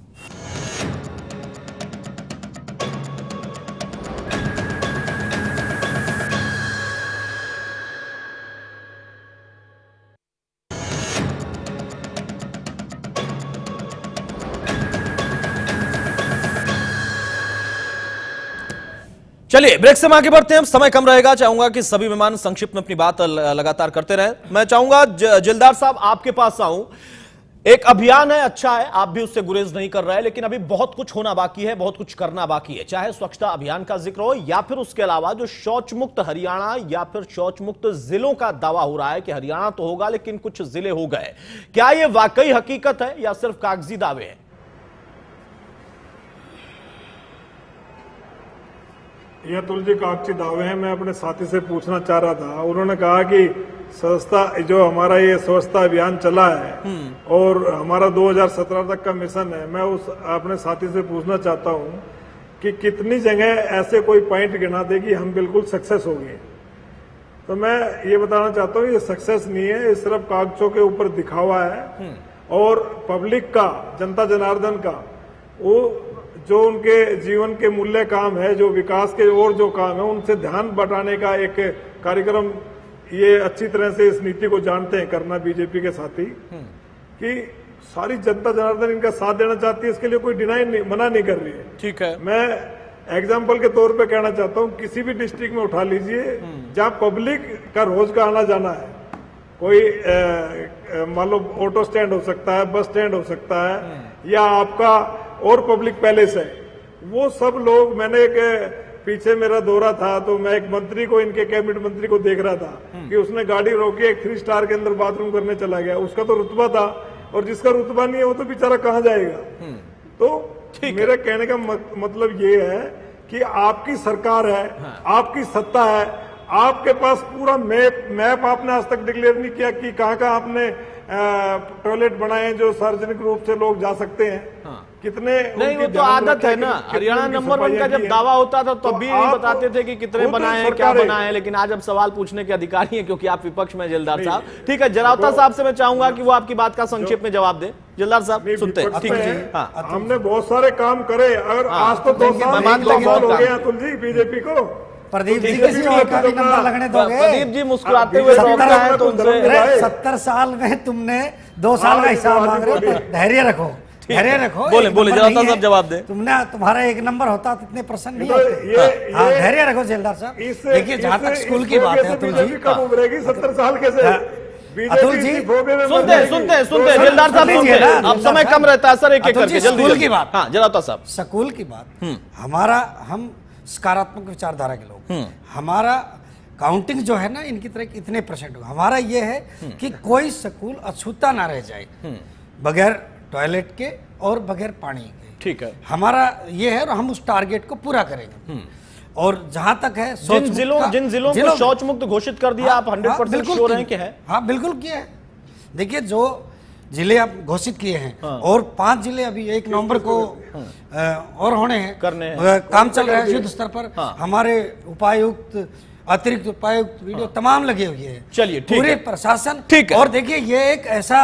Speaker 1: चलिए, ब्रेक से हम आगे बढ़ते हैं। समय कम रहेगा, चाहूंगा कि सभी मेहमान संक्षिप्त में अपनी बात लगातार करते रहें। मैं चाहूंगा जिलदार साहब आपके पास आऊं। एक अभियान है, अच्छा है, आप भी उससे गुरेज नहीं कर रहे हैं, लेकिन अभी बहुत कुछ होना बाकी है, बहुत कुछ करना बाकी है, चाहे स्वच्छता अभियान का जिक्र हो या फिर उसके अलावा जो शौच मुक्त हरियाणा या फिर शौच मुक्त जिलों का दावा हो रहा है कि हरियाणा तो होगा लेकिन कुछ जिले हो गए। क्या यह वाकई हकीकत है या सिर्फ कागजी दावे हैं?
Speaker 18: यह तुलजी कागजी दावे हैं। मैं अपने साथी से पूछना चाह रहा था, उन्होंने कहा कि स्वच्छता, जो हमारा ये स्वच्छता अभियान चला है और हमारा दो हज़ार सत्रह तक का मिशन है, मैं उस अपने साथी से पूछना चाहता हूं कि कितनी जगह ऐसे कोई पॉइंट गिना दे कि हम बिल्कुल सक्सेस हो गए। तो मैं ये बताना चाहता हूँ, ये सक्सेस नहीं है, ये सिर्फ कागजों के ऊपर दिखावा है और पब्लिक का, जनता जनार्दन का, वो जो उनके जीवन के मूल्य काम है, जो विकास के और जो काम है, उनसे ध्यान बटाने का एक कार्यक्रम, ये अच्छी तरह से इस नीति को जानते हैं करना बीजेपी के साथी, कि सारी जनता जनार्दन इनका साथ देना चाहती है, इसके लिए कोई डिनाई नहीं, मना नहीं कर रही है। ठीक है, मैं एग्जाम्पल के तौर पे कहना चाहता हूँ, किसी भी डिस्ट्रिक्ट में उठा लीजिए जहाँ पब्लिक का रोज का आना जाना है, कोई मान लो ऑटो स्टैंड हो सकता है, बस स्टैंड हो सकता है, या आपका और पब्लिक पैलेस है, वो सब लोग, मैंने एक पीछे मेरा दौरा था तो मैं एक मंत्री को, इनके कैबिनेट मंत्री को देख रहा था कि उसने गाड़ी रोकी, एक थ्री स्टार के अंदर बाथरूम करने चला गया। उसका तो रुतबा था, और जिसका रुतबा नहीं है वो तो बेचारा कहाँ जाएगा। तो मेरे कहने का मतलब ये है कि आपकी सरकार है, आपकी सत्ता है, आपके पास पूरा मैप मैप आपने आज तक डिक्लेयर नहीं किया कि कहाँ कहाँ आपने टॉयलेट बनाए जो सार्वजनिक रूप से लोग जा सकते हैं। हाँ। कितने
Speaker 1: नहीं, वो तो आदत है ना, हरियाणा नंबर वन का जब दावा होता था तब भी नहीं बताते थे कि कितने बनाए हैं, क्या बनाए हैं, लेकिन आज अब सवाल पूछने के अधिकारी हैं क्योंकि आप विपक्ष में। जिलदार साहब, ठीक है, जरावता साहब से मैं चाहूंगा कि वो आपकी बात का संक्षेप में जवाब दें। जिलदार साहब सुनते हैं। ठीक है, हाँ,
Speaker 18: हमने बहुत सारे काम करे, अगर आज तो दो साल हो गए अतुल जी बीजेपी को।
Speaker 16: प्रदीप जी किसी और का भी नंबर लगने दोगे?
Speaker 1: प्रदीप जी मुस्कुराते हुए है तो उनसे,
Speaker 16: सत्तर साल में तुमने दो साल का हिसाब मांग रहे हो, धैर्य रखो, धैर्य रखो।
Speaker 1: बोले बोले जरावता साहब जवाब दे।
Speaker 16: तुमने, तुम्हारा एक नंबर होता तो इतने प्रसन्न नहीं होते। हाँ, धैर्य रखो जिलदार साहब। देखिए, जहाँ तक स्कूल की बात है अतुल जी,
Speaker 18: कब उभरेगी सत्तर साल कैसे?
Speaker 16: अतुल जी
Speaker 1: सुनते सुनते सुनते जिलदार साहब सुनते, अब समय कम रहता है सर, एक एक करके जल्दी।
Speaker 16: स्कूल की बात,
Speaker 1: हाँ जरावता साहब,
Speaker 16: स्कूल की बात, हमारा, हम सकारात्मक विचारधारा के लोग, हमारा काउंटिंग जो है ना, इनकी तरह इतने परसेंट होगा। हमारा ये है कि कोई स्कूल अछूता ना रह जाए बगैर टॉयलेट के और बगैर पानी के।
Speaker 1: ठीक है,
Speaker 16: हमारा ये है और हम उस टारगेट को पूरा करेंगे। और जहां तक है
Speaker 1: जिन जिलों जिन जिलों को शौच मुक्त घोषित कर दिया, आप हंड्रेड परसेंट श्योर हैं कि है?
Speaker 16: हाँ बिल्कुल किया है। देखिए, जो जिले आप घोषित किए हैं और पांच जिले अभी एक नवंबर को और होने हैं,
Speaker 1: करने
Speaker 16: हैं। काम चल रहा है युद्ध स्तर पर। हमारे उपायुक्त, अतिरिक्त उपायुक्त, वीडियो तमाम लगे हुए हैं।
Speaker 1: चलिए,
Speaker 16: पूरे प्रशासन।
Speaker 1: ठीक है।
Speaker 16: और देखिए ये एक ऐसा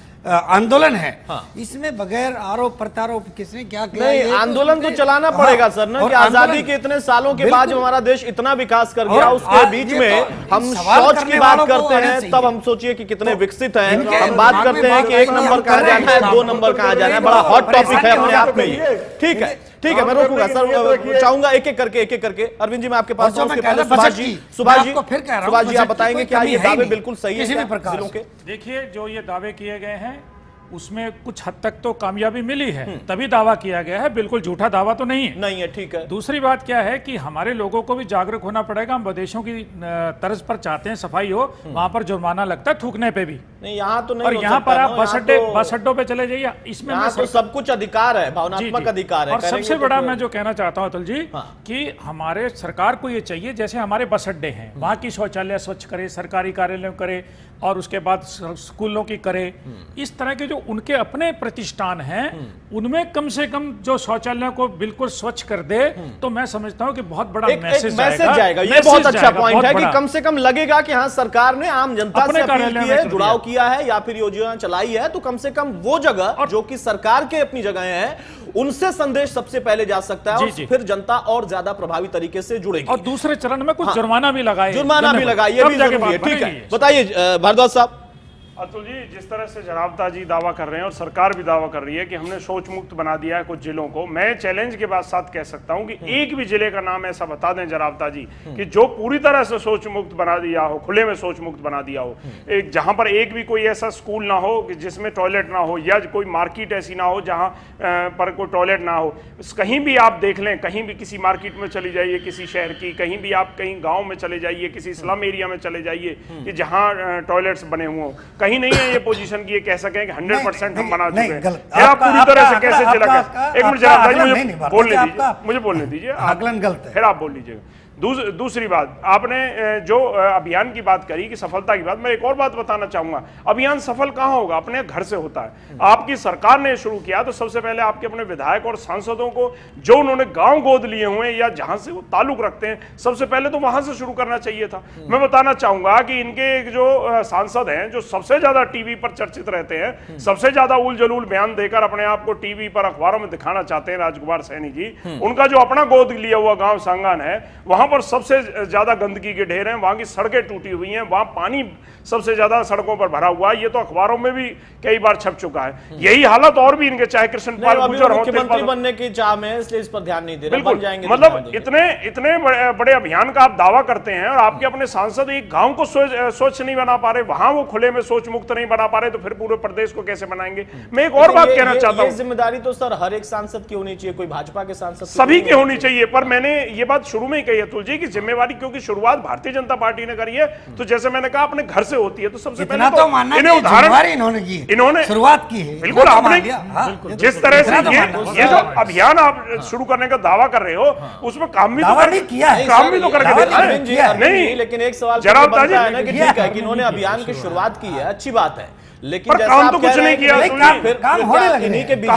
Speaker 16: आंदोलन है, इसमें बगैर आरोप प्रत्यारोप किसने क्या किया?
Speaker 1: नहीं, आंदोलन तो चलाना पड़ेगा सर ना, कि आजादी के इतने सालों के बाद जब हमारा देश इतना विकास कर गया, उसके बीच में हम शौच की बात करते हैं, तब हम सोचिए कि कितने विकसित हैं। हम बात करते हैं कि एक नंबर कहाँ जाना है, दो नंबर कहाँ जाना है, बड़ा हॉट टॉपिक है अपने आप में ये। ठीक है, ठीक है, मैं रोकूंगा सर, चाहूंगा एक एक करके एक एक करके अरविंद जी मैं आपके पास सुभाष जी सुभाष जी सुभाष जी आप बताएंगे क्या ये दावे बिल्कुल सही है जिलों के?
Speaker 15: देखिए, जो ये दावे किए गए हैं उसमें कुछ हद तक तो कामयाबी मिली है, तभी दावा किया गया है, बिल्कुल झूठा दावा तो नहीं है।
Speaker 1: नहीं है, ठीक है।
Speaker 15: दूसरी बात क्या है कि हमारे लोगों को भी जागरूक होना पड़ेगा। हम विदेशों की तर्ज पर चाहते हैं सफाई हो, वहां पर जुर्माना लगता है थूकने पे भी।
Speaker 1: नहीं, यहाँ तो नहीं।
Speaker 15: और यहाँ पर आप बस अड्डे बस अड्डों पे चले जाइए, इसमें
Speaker 1: तो सब कुछ अधिकार है, भावनात्मक अधिकार है।
Speaker 15: और सबसे बड़ा मैं जो कहना चाहता हूँ अतुल जी, कि हमारे सरकार को ये चाहिए, जैसे हमारे बस अड्डे हैं, वहां की शौचालय स्वच्छ करे, सरकारी कार्यालयों करे, और उसके बाद स्कूलों की करे। इस तरह के जो उनके अपने प्रतिष्ठान हैं, उनमें कम से कम जो शौचालयों को बिल्कुल स्वच्छ कर दे, तो मैं समझता हूं कि बहुत बड़ा
Speaker 1: एक,
Speaker 15: मैसेज
Speaker 1: एक मैसेज जाएगा। ये बहुत अच्छा पॉइंट है कि कम से कम लगेगा कि हाँ, सरकार ने आम जनता से अपील की है, जुड़ाव किया है या फिर योजना चलाई है, तो कम से कम वो जगह जो कि सरकार के अपनी जगह है, उनसे संदेश सबसे पहले जा सकता है, और फिर जनता और ज्यादा प्रभावी तरीके से जुड़ेगी।
Speaker 15: और दूसरे चरण में कुछ जुर्माना भी लगाए,
Speaker 1: जुर्माना भी लगाए, ये भी जरूरी है। ठीक है, बताइए भारद्वाज साहब।
Speaker 17: अतुल जी, जिस तरह से जनाबता जी दावा कर रहे हैं और सरकार भी दावा कर रही है कि हमने शौच मुक्त बना दिया है कुछ जिलों को, मैं चैलेंज के बाद साथ कह सकता हूं कि एक भी जिले का नाम ऐसा बता दें जनाबता जी कि जो पूरी तरह से शौच मुक्त बना दिया हो, खुले में शौच मुक्त बना दिया हो, एक जहां पर एक भी कोई ऐसा स्कूल ना हो कि जिसमें टॉयलेट ना हो, या कोई मार्केट ऐसी ना हो जहां पर कोई टॉयलेट ना हो। कहीं भी आप देख लें, कहीं भी किसी मार्केट में चली जाइए किसी शहर की, कहीं भी आप कहीं गाँव में चले जाइए, किसी स्लम एरिया में चले जाइए कि जहाँ टॉयलेट्स बने हुए हों, कहीं नहीं है ये पोजीशन की ये कह सकें कि हंड्रेड परसेंट हम बना चुके हैं। फिर आप पूरी तरह से कैसे जिला एक मिनट जनाब मुझे बोलने दीजिए, मुझे बोलने दीजिए, आकलन गलत है, फिर आप बोल लीजिएगा। दूस, दूसरी बात, आपने जो अभियान की बात करी कि सफलता की बात, मैं एक और बात बताना चाहूंगा। अभियान सफल कहां होगा? अपने घर से होता है। आपकी सरकार ने शुरू किया तो सबसे पहले आपके अपने विधायक और सांसदों को, जो उन्होंने गांव गोद लिए हुए या जहां से वो ताल्लुक रखते हैं, सबसे पहले तो वहां से शुरू करना चाहिए था। मैं बताना चाहूंगा कि इनके जो सांसद हैं, जो सबसे ज्यादा टीवी पर चर्चित रहते हैं, सबसे ज्यादा उल जलूल बयान देकर अपने आप को टीवी पर अखबारों में दिखाना चाहते हैं, राजकुमार सैनी जी, उनका जो अपना गोद लिया हुआ गांव सांगान है, वहां पर सबसे ज्यादा गंदगी के ढेर हैं, वहां की सड़कें टूटी हुई हैं, वहां पानी सबसे ज्यादा सड़कों पर भरा हुआ है। ये तो अखबारों में भी कई बार छप चुका है। यही हालत और भी इनके, चाहे कृष्ण पाल गुर्जर हो,
Speaker 1: मुख्यमंत्री बनने की चाह में, इसलिए इस पर ध्यान नहीं दे रहे। बन जाएंगे,
Speaker 17: मतलब इतने इतने बड़े अभियान का आप दावा करते हैं और आपके अपने सांसद एक गांव को स्वच्छ नहीं बना पा रहे, वहां वो खुले में शौच मुक्त नहीं बना पा रहे, तो फिर पूरे प्रदेश को कैसे बनाएंगे? मैं एक और बात कहना चाहता हूं,
Speaker 1: जिम्मेदारी तो सर हर एक सांसद की होनी चाहिए, कोई भाजपा के सांसद,
Speaker 17: सभी की होनी चाहिए। पर मैंने ये बात शुरू में ही कही अतुल जी की जिम्मेवारी, क्योंकि शुरुआत भारतीय जनता पार्टी ने करी है, तो जैसे मैंने कहा अपने घर से होती है, तो सबसे
Speaker 16: इतना तो मानना
Speaker 17: इन्हें उदाहरण
Speaker 16: इन्होंने की,
Speaker 17: इन्होंने
Speaker 16: शुरुआत की है,
Speaker 17: बिल्कुल आपने जिस तरह से ये ये जो अभियान आप शुरू करने का दावा कर रहे हो, उसमें काम भी तो
Speaker 16: किया है,
Speaker 17: काम भी तो करके दिखाया
Speaker 1: नहीं। लेकिन एक सवाल
Speaker 17: जनाब
Speaker 1: बनता है ना कि ठीक है कि इन्होंने अभियान की शुरुआत की है, अच्छी बात है, लेकिन
Speaker 17: जैसा काम तो कुछ नहीं किया,
Speaker 16: काम होने लगे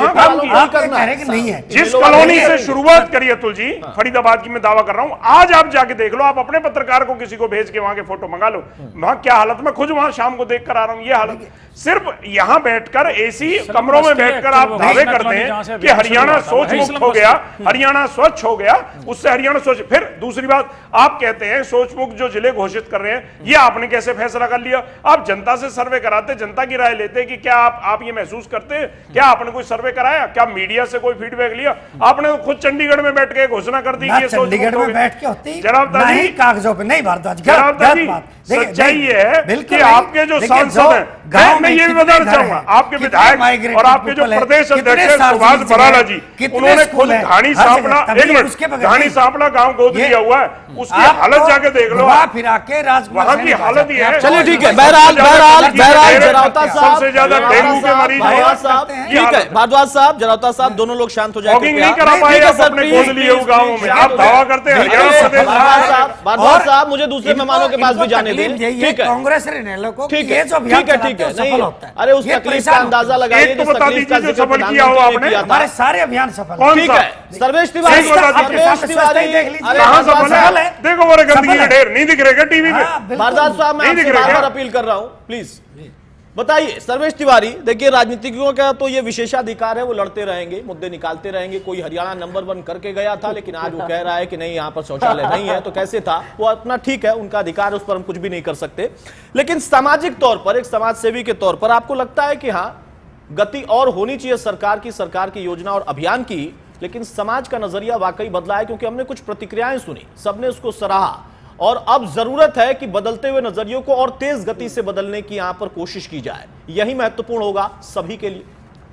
Speaker 17: नहीं है। जिस कॉलोनी से शुरुआत करी अतुल जी, फरीदाबाद की मैं दावा कर रहा हूं, आज आप जाके देख लो, आप अपने पत्रकार को किसी को भेज के वहां के फोटो मंगा लो, वहां क्या हालत, मैं खुद वहां शाम को देख कर आ रहा हूं। ये हालत सिर्फ यहां बैठकर एसी कमरों में बैठकर आप दावे करते हैं कि हरियाणा शौच मुक्त हो गया, हरियाणा स्वच्छ हो गया, उससे हरियाणा स्वच्छ। फिर दूसरी बात, आप कहते हैं शौच मुक्त जो जिले घोषित कर रहे हैं, ये आपने कैसे फैसला कर लिया? आप जनता से सर्वे कराते, जनता की राय लेते कि क्या आप आप ये महसूस करते हैं? क्या आपने कोई सर्वे कराया? क्या मीडिया से कोई फीडबैक लिया? आपने खुद चंडीगढ़ में बैठ के घोषणा कर दी कि
Speaker 16: चंडीगढ़ में बैठ के होती
Speaker 17: जनाब
Speaker 16: नहीं, कागजों पे नहीं भारद्वाज,
Speaker 17: सच्चाई ये है कि आपके जो सांसद हैं, मैं ये भी बताना चाहूंगा, आपके विधायक और आपके जो प्रदेश अध्यक्ष सुभाष बराला जी, उन्होंने खुद घानी सांपला, एक मिनट, घानी सांपला गांव गोद लिया हुआ है, उसकी हालत जाके देख लो,
Speaker 16: फिरा के
Speaker 17: वहां की हालत ही है।
Speaker 1: चलिए ठीक है, बहरहाल बहरहाल बहरहाल जरावता साहब,
Speaker 17: सबसे ज्यादा डेंगू के मरीज
Speaker 1: ठीक है, भारद्वाज साहब, जरावता साहब, दोनों लोग शांत हो जाए।
Speaker 17: नहीं करा पाए अपने गोद लिए हुए गाँवों में, आप दावा करते हैं हरियाणा प्रदेश
Speaker 1: भारद्वाज साहब मुझे दूसरे मेहमानों के पास भी जाने दें। ठीक है,
Speaker 16: कांग्रेस रहने लोगों को
Speaker 1: ठीक
Speaker 16: ये
Speaker 1: है,
Speaker 16: जो अभियान
Speaker 1: ठीक है, ठीक है,
Speaker 16: सफल होता है।
Speaker 1: अरे उस तकलीफ का अंदाजा लगाइए
Speaker 17: तो बता दीजिए जो सफल किया हो आपने।
Speaker 16: हमारे सारे अभियान सफल
Speaker 17: कौन
Speaker 1: ठीक है, सर्वेश तिवारी, सर्वेश तिवारी
Speaker 17: कहाँ सफल है? देखो वो गंदगी के ढेर नहीं दिख रहे टीवी पे।
Speaker 1: भारद्वाज साहब मैं आपसे बार बार अपील कर रहा हूं, प्लीज बताइए। सर्वेश तिवारी, देखिए राजनीतिज्ञों का तो ये विशेषाधिकार है, वो लड़ते रहेंगे, मुद्दे निकालते रहेंगे। कोई हरियाणा नंबर वन करके गया था, लेकिन आज वो कह रहा है कि नहीं यहाँ पर शौचालय नहीं है, तो कैसे था वो अपना, ठीक है, उनका अधिकार, उस पर हम कुछ भी नहीं कर सकते। लेकिन सामाजिक तौर पर, एक समाज सेवी के तौर पर आपको लगता है कि हाँ गति और होनी चाहिए सरकार की, सरकार की योजना और अभियान की, लेकिन समाज का नजरिया वाकई बदला है? क्योंकि हमने कुछ प्रतिक्रियाएं सुनी, सबने उसको सराहा, और अब जरूरत है कि बदलते हुए नजरियों को और तेज गति से बदलने की यहां पर कोशिश की जाए। यही महत्वपूर्ण होगा सभी के लिए।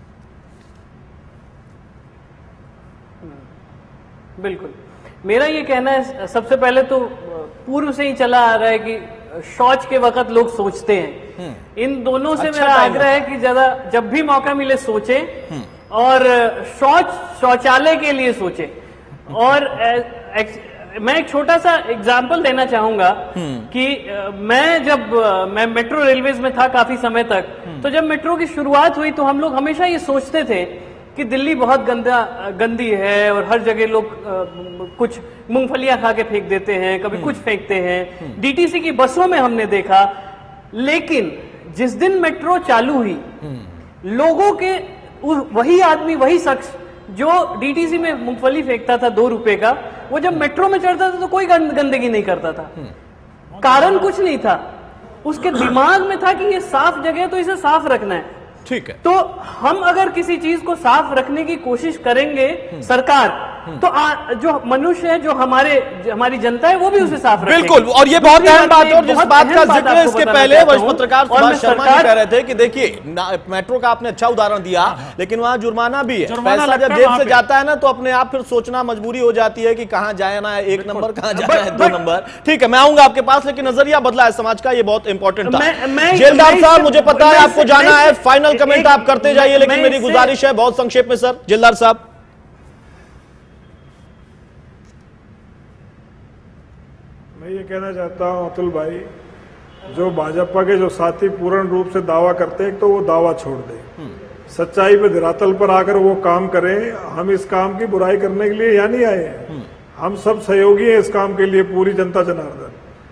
Speaker 19: बिल्कुल, मेरा ये कहना है, सबसे पहले तो पूर्व से ही चला आ रहा है कि शौच के वक्त लोग सोचते हैं। इन दोनों से अच्छा मेरा आग्रह है कि ज्यादा जब भी मौका मिले सोचें, और शौच शौचालय के लिए सोचें। और मैं एक छोटा सा एग्जाम्पल देना चाहूंगा कि मैं जब मैं मेट्रो रेलवेज में था काफी समय तक, तो जब मेट्रो की शुरुआत हुई तो हम लोग हमेशा ये सोचते थे कि दिल्ली बहुत गंदा गंदी है और हर जगह लोग कुछ मूंगफलियां खा के फेंक देते हैं, कभी कुछ फेंकते हैं। डीटीसी की बसों में हमने देखा, लेकिन जिस दिन मेट्रो चालू हुई, लोगों के वही आदमी, वही शख्स जो डीटीसी में मूंगफली फेंकता था दो रुपए का, वो जब मेट्रो में चढ़ता था तो कोई गंदगी नहीं करता था। कारण कुछ नहीं था, उसके दिमाग में था कि ये साफ जगह है तो इसे साफ रखना है।
Speaker 1: ठीक है,
Speaker 19: तो हम अगर किसी चीज को साफ रखने की कोशिश करेंगे, सरकार, तो आ, जो मनुष्य है, जो हमारे हमारी जनता है, वो भी उसे साफ रखेगी।
Speaker 1: बिल्कुल, और ये बहुत अहम बात है। और जिस बात का जिक्र है, इसके पहले वरिष्ठ पत्रकार सुभाष शर्मा जी कह रहे थे कि देखिए मेट्रो का आपने अच्छा उदाहरण दिया, लेकिन वहां जुर्माना भी है। पैसा जब जेब से जाता है ना, तो अपने आप फिर सोचना मजबूरी हो जाती है कि कहाँ जाना है, एक नंबर कहाँ जाना है, दो नंबर। ठीक है, मैं आऊंगा आपके पास, लेकिन नजरिया बदला है समाज का, ये बहुत इंपॉर्टेंट था। जेलदार साहब, मुझे पता है आपको जाना है, फाइनल कमेंट आप करते जाइए, लेकिन मेरी गुजारिश है बहुत संक्षेप में सर। जेलदार साहब,
Speaker 18: मैं ये कहना चाहता हूं अतुल भाई, जो भाजपा के जो साथी पूर्ण रूप से दावा करते हैं, तो वो दावा छोड़ दें, सच्चाई पे धरातल पर आकर वो काम करें। हम इस काम की बुराई करने के लिए यहाँ नहीं आए हैं, हम सब सहयोगी हैं इस काम के लिए, पूरी जनता जनार्दन।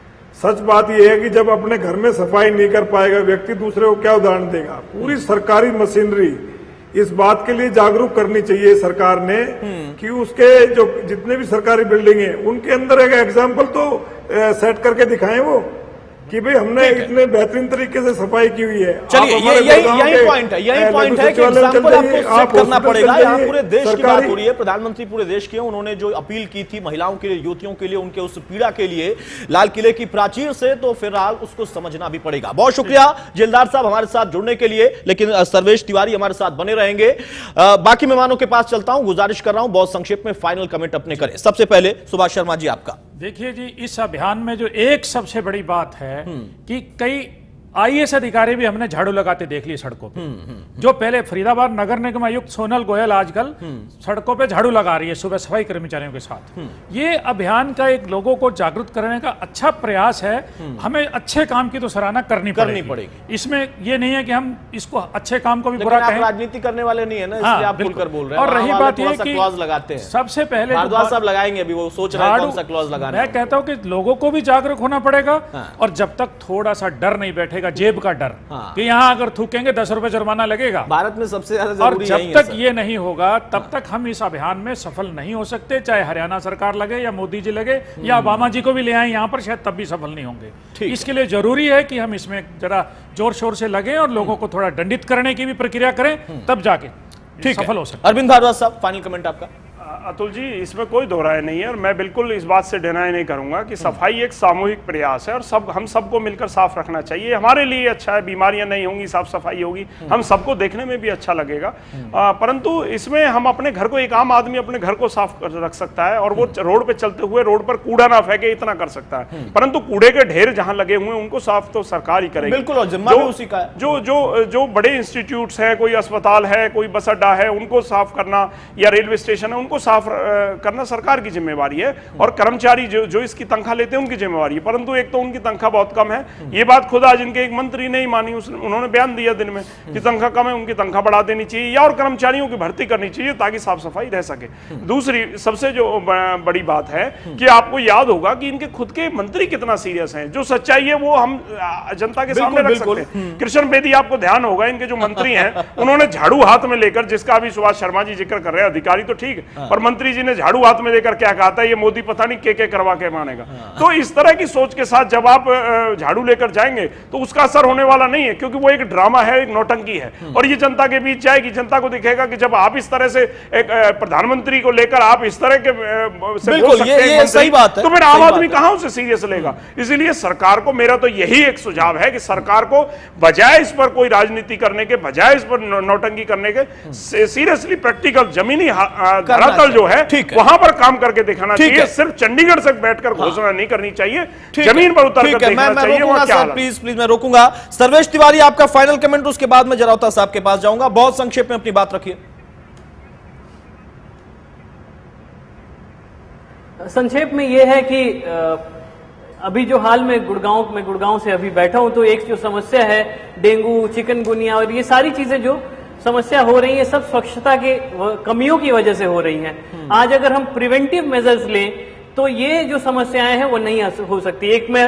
Speaker 18: सच बात यह है कि जब अपने घर में सफाई नहीं कर पाएगा व्यक्ति, दूसरे को क्या उदाहरण देगा। पूरी सरकारी मशीनरी इस बात के लिए जागरूक करनी चाहिए सरकार ने कि उसके जो जितने भी सरकारी बिल्डिंग है, उनके अंदर एक एग्जाम्पल तो सेट करके दिखाएं वो, कि भाई हमने इतने बेहतरीन तरीके से सफाई की हुई है।
Speaker 1: चलिए, यही यही पॉइंट है, यही पॉइंट है कि एग्जांपल आपको सेट करना पड़ेगा। यहाँ पूरे देश की बात हो रही है, प्रधानमंत्री पूरे देश के, उन्होंने जो अपील की थी महिलाओं के लिए, युवतियों के लिए, उनके उस पीड़ा के लिए लाल किले की प्राचीर से, तो फिलहाल उसको समझना भी पड़ेगा। बहुत शुक्रिया जेलदार साहब हमारे साथ जुड़ने के लिए, लेकिन सर्वेश तिवारी हमारे साथ बने रहेंगे। बाकी मेहमानों के पास चलता हूं, गुजारिश कर रहा हूं बहुत संक्षेप में फाइनल कमेंट अपने करें। सबसे पहले सुभाष शर्मा जी आपका।
Speaker 15: देखिए जी, इस अभियान में जो एक सबसे बड़ी बात है कि कई आईएएस अधिकारी भी हमने झाड़ू लगाते देख लिए सड़कों पे। जो पहले फरीदाबाद नगर निगम आयुक्त सोनल गोयल आजकल सड़कों पे झाड़ू लगा रही है सुबह सफाई कर्मचारियों के साथ। ये अभियान का एक लोगों को जागरूक करने का अच्छा प्रयास है। हमें अच्छे काम की तो सराहना करनी करनी पड़ेगी। इसमें ये नहीं है कि हम इसको अच्छे काम को भी बुरा कहें।
Speaker 1: राजनीति करने वाले नहीं है ना, इसलिए आप खुलकर बोल रहे हैं।
Speaker 15: और रही बात ये कि
Speaker 1: क्लॉज लगाते हैं,
Speaker 15: सबसे पहले
Speaker 1: भारद्वाज साहब लगाएंगे, अभी वो सोच रहे हैं कौन सा क्लॉज लगाना।
Speaker 15: मैं कहता हूं कि लोगों को भी जागरूक होना पड़ेगा, और जब तक थोड़ा सा डर नहीं बैठेगा, जेब का डर, हाँ। कि यहाँ अगर थूकेंगे दस रुपए जुर्माना लगेगा।
Speaker 1: भारत में सबसे ज्यादा
Speaker 15: और
Speaker 1: जरूरी
Speaker 15: जब तक ये नहीं होगा, तब हाँ। तक हम इस अभियान में सफल नहीं हो सकते। चाहे हरियाणा सरकार लगे या मोदी जी लगे या ओबामा जी को भी ले आए यहाँ पर, शायद तब भी सफल नहीं होंगे। इसके लिए जरूरी है कि हम इसमें जरा जोर शोर से लगे और लोगों को थोड़ा दंडित करने की भी प्रक्रिया करें, तब जाके सफल हो सकते।
Speaker 1: अरविंद भारद्वाज साहब, फाइनल कमेंट आपका।
Speaker 17: अतुल जी, इसमें कोई दो राय नहीं है, और मैं बिल्कुल इस बात से डिनाई नहीं करूंगा कि सफाई एक सामूहिक प्रयास है और सब हम सबको मिलकर साफ रखना चाहिए। हमारे लिए अच्छा है, बीमारियां नहीं होंगी, साफ सफाई होगी, हम सबको देखने में भी अच्छा लगेगा। आ, परंतु इसमें हम अपने घर को, एक आम आदमी अपने घर को साफ रख सकता है, और वो रोड पे चलते हुए रोड पर कूड़ा ना फेंके, इतना कर सकता है। परंतु कूड़े के ढेर जहां लगे हुए उनको साफ तो सरकार ही करेगी।
Speaker 1: बिल्कुल, और जिम्मा भी उसी का है।
Speaker 17: जो जो जो बड़े इंस्टीट्यूट है, कोई अस्पताल है, कोई बस अड्डा है, उनको साफ करना, या रेलवे स्टेशन है, उनको साफ साफ करना सरकार की जिम्मेवारी है और कर्मचारी जो जो इसकी तनख्वाह लेते हैं उनकी जिम्मेवारी है। परंतु एक तो उनकी तनख्वाह बहुत कम है, ये बात खुद आज इनके एक मंत्री नहीं मानी, उन्होंने बयान दिया दिन में कि तनख्वाह कम है, उनकी तनख्वाह बढ़ा देनी चाहिए या और कर्मचारियों की भर्ती करनी चाहिए ताकि साफ सफाई रह सके। दूसरी सबसे जो बड़ी बात है कि आपको याद होगा कि इनके खुद के मंत्री कितना सीरियस हैं, जो सच्चाई है वो हम जनता के सामने रख सकते हैं। कृष्ण बेदी, आपको ध्यान होगा इनके जो मंत्री हैं उन्होंने झाड़ू हाथ में लेकर, जिसका अभी सुभाष शर्मा जी जिक्र कर रहे हैं, अधिकारी तो ठीक है पर मंत्री जी ने झाड़ू हाथ में लेकर क्या कहा था, ये मोदी पता नहीं के के करवा के मानेगा। तो इस तरह की सोच के साथ जब आप झाड़ू लेकर जाएंगे तो उसका असर होने वाला नहीं है, क्योंकि वो एक ड्रामा है, एक नौटंकी है और ये जनता के बीच जाएगी। जनता को दिखेगा कि जब आप इस तरह से एक प्रधानमंत्री को लेकर आप इस तरह के से बोल सकते हैं, ये सही बात है, तो फिर आम आदमी कहां उसे सीरियस लेगा। इसलिए सरकार को मेरा तो यही एक सुझाव है कि सरकार को बजाय इस पर कोई राजनीति करने के, बजाय इस पर नौटंकी करने के, सीरियसली प्रैक्टिकल जमीनी धरातल जो है वहां पर काम करके दिखाना चाहिए। सिर्फ चंडीगढ़ से बैठकर घोषणा नहीं करनी चाहिए, जमीन पर उतर कर देखना चाहिए वो क्या है।
Speaker 1: प्लीज प्लीज मैं रोकूंगा। सर्वेश तिवारी, आपका फाइनल कमेंट, उसके बाद मैं जरौता साहब के पास जाऊंगा। बहुत संक्षेप में अपनी बात रखिए।
Speaker 19: संक्षेप में यह है कि अभी जो हाल में गुड़गांव में गुड़गांव से अभी बैठा हूं, तो एक जो समस्या है डेंगू, चिकनगुनिया और ये सारी चीजें जो समस्या हो रही है सब स्वच्छता के कमियों की वजह से हो रही हैं। आज अगर हम प्रिवेंटिव मेजर्स लें तो ये जो समस्याएं हैं वो नहीं हो सकती। एक मैं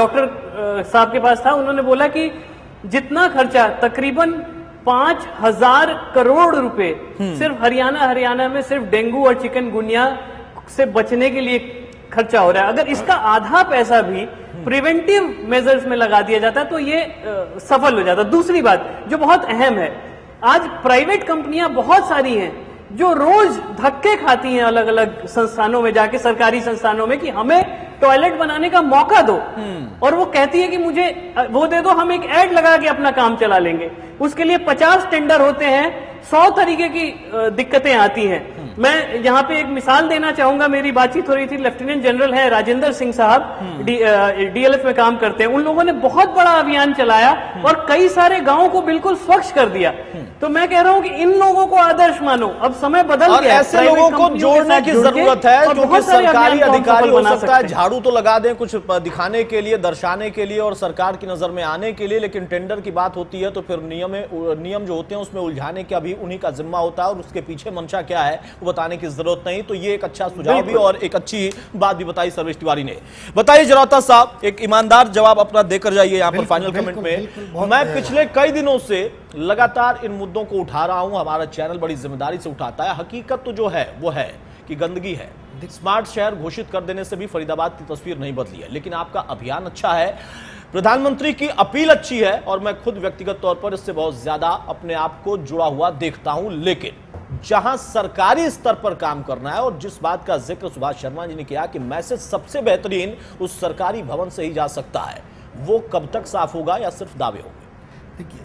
Speaker 19: डॉक्टर साहब के पास था, उन्होंने बोला कि जितना खर्चा तकरीबन पांच हजार करोड़ रुपए सिर्फ हरियाणा हरियाणा में सिर्फ डेंगू और चिकनगुनिया से बचने के लिए खर्चा हो रहा है। अगर इसका आधा पैसा भी प्रिवेंटिव मेजर्स में लगा दिया जाता तो ये आ, सफल हो जाता। दूसरी बात जो बहुत अहम है, आज प्राइवेट कंपनियां बहुत सारी हैं जो रोज धक्के खाती हैं अलग अलग संस्थानों में जाके, सरकारी संस्थानों में, कि हमें टॉयलेट बनाने का मौका दो, और वो कहती है कि मुझे वो दे दो, हम एक ऐड लगा के अपना काम चला लेंगे। उसके लिए पचास टेंडर होते हैं, सौ तरीके की दिक्कतें आती हैं। मैं यहाँ पे एक मिसाल देना चाहूंगा, मेरी बातचीत हो रही थी, लेफ्टिनेंट जनरल है राजेंद्र सिंह साहब, डी, डीएलएफ में काम करते हैं, उन लोगों ने बहुत बड़ा अभियान चलाया और कई सारे गांवों को बिल्कुल स्वच्छ कर दिया। तो मैं कह रहा हूं कि इन लोगों को आदर्श मानो, अब समय बदल गया है,
Speaker 1: ऐसे लोगों को जोड़ने की जरूरत है जो कि सरकारी अधिकारी हो सकता है, झाड़ू तो लगा दें कुछ दिखाने के लिए, दर्शाने के लिए और सरकार की नजर में आने के लिए, लेकिन टेंडर की बात होती है तो फिर नियम नियम जो होते हैं उसमें उलझाने का भी उन्हीं का जिम्मा होता है और उसके पीछे मंशा क्या है वो बताने की जरूरत नहीं। तो ये एक अच्छा सुझाव भी और एक अच्छी बात भी बताई सर्वेश तिवारी ने। बताइए जरौता साहब, एक ईमानदार जवाब अपना देकर जाइए यहाँ पर फाइनल कमेंट में। मैं पिछले कई दिनों से लगातार इन मुद्दों को उठा रहा हूं, हमारा चैनल बड़ी जिम्मेदारी से उठाता है। हकीकत तो जो है वो है कि गंदगी है। स्मार्ट शहर घोषित कर देने से भी फरीदाबाद की तस्वीर नहीं बदली है, लेकिन आपका अभियान अच्छा है, प्रधानमंत्री की अपील अच्छी है और मैं खुद व्यक्तिगत तौर पर इससे बहुत ज्यादा अपने आप को जुड़ा हुआ देखता हूं। लेकिन जहां सरकारी स्तर पर काम करना है और जिस बात का जिक्र सुभाष शर्मा जी ने किया कि मैसेज सबसे बेहतरीन उस सरकारी भवन से ही जा सकता है, वो कब तक साफ होगा या सिर्फ दावे होंगे?
Speaker 16: देखिए,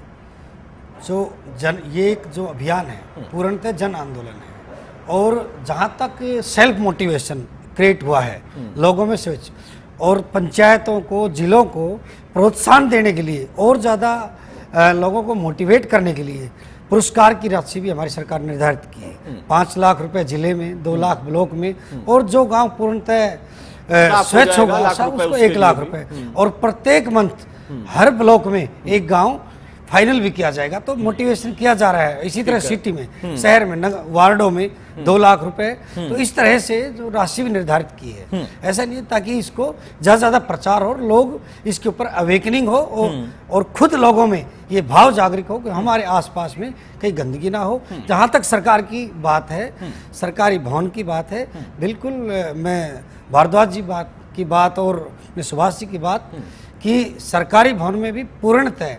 Speaker 16: जो जन ये एक जो अभियान है पूर्णतः जन आंदोलन है और जहां तक सेल्फ मोटिवेशन क्रिएट हुआ है लोगों में स्विच, और पंचायतों को, जिलों को प्रोत्साहन देने के लिए और ज़्यादा लोगों को मोटिवेट करने के लिए पुरस्कार की राशि भी हमारी सरकार ने निर्धारित की है। पाँच लाख रुपए जिले में, दो लाख ब्लॉक में, और जो गांव पूर्णतः स्वच्छ होगा उसको एक लाख रुपए, और प्रत्येक मंथ हर ब्लॉक में एक गांव फाइनल भी किया जाएगा। तो मोटिवेशन किया जा रहा है। इसी तरह सिटी में, शहर में, वार्डों में दो लाख रुपए, तो इस तरह से जो राशि भी निर्धारित की है। ऐसा नहीं है, ताकि इसको ज्यादा ज्यादा प्रचार हो, लोग इसके ऊपर अवेकनिंग हो और, और खुद लोगों में ये भाव जागृत हो कि हमारे आसपास में कहीं गंदगी ना हो। जहां तक सरकार की बात है, सरकारी भवन की बात है, बिल्कुल मैं भारद्वाज जी बात की बात और सुभाष जी की बात कि सरकारी भवन में भी पूर्णतः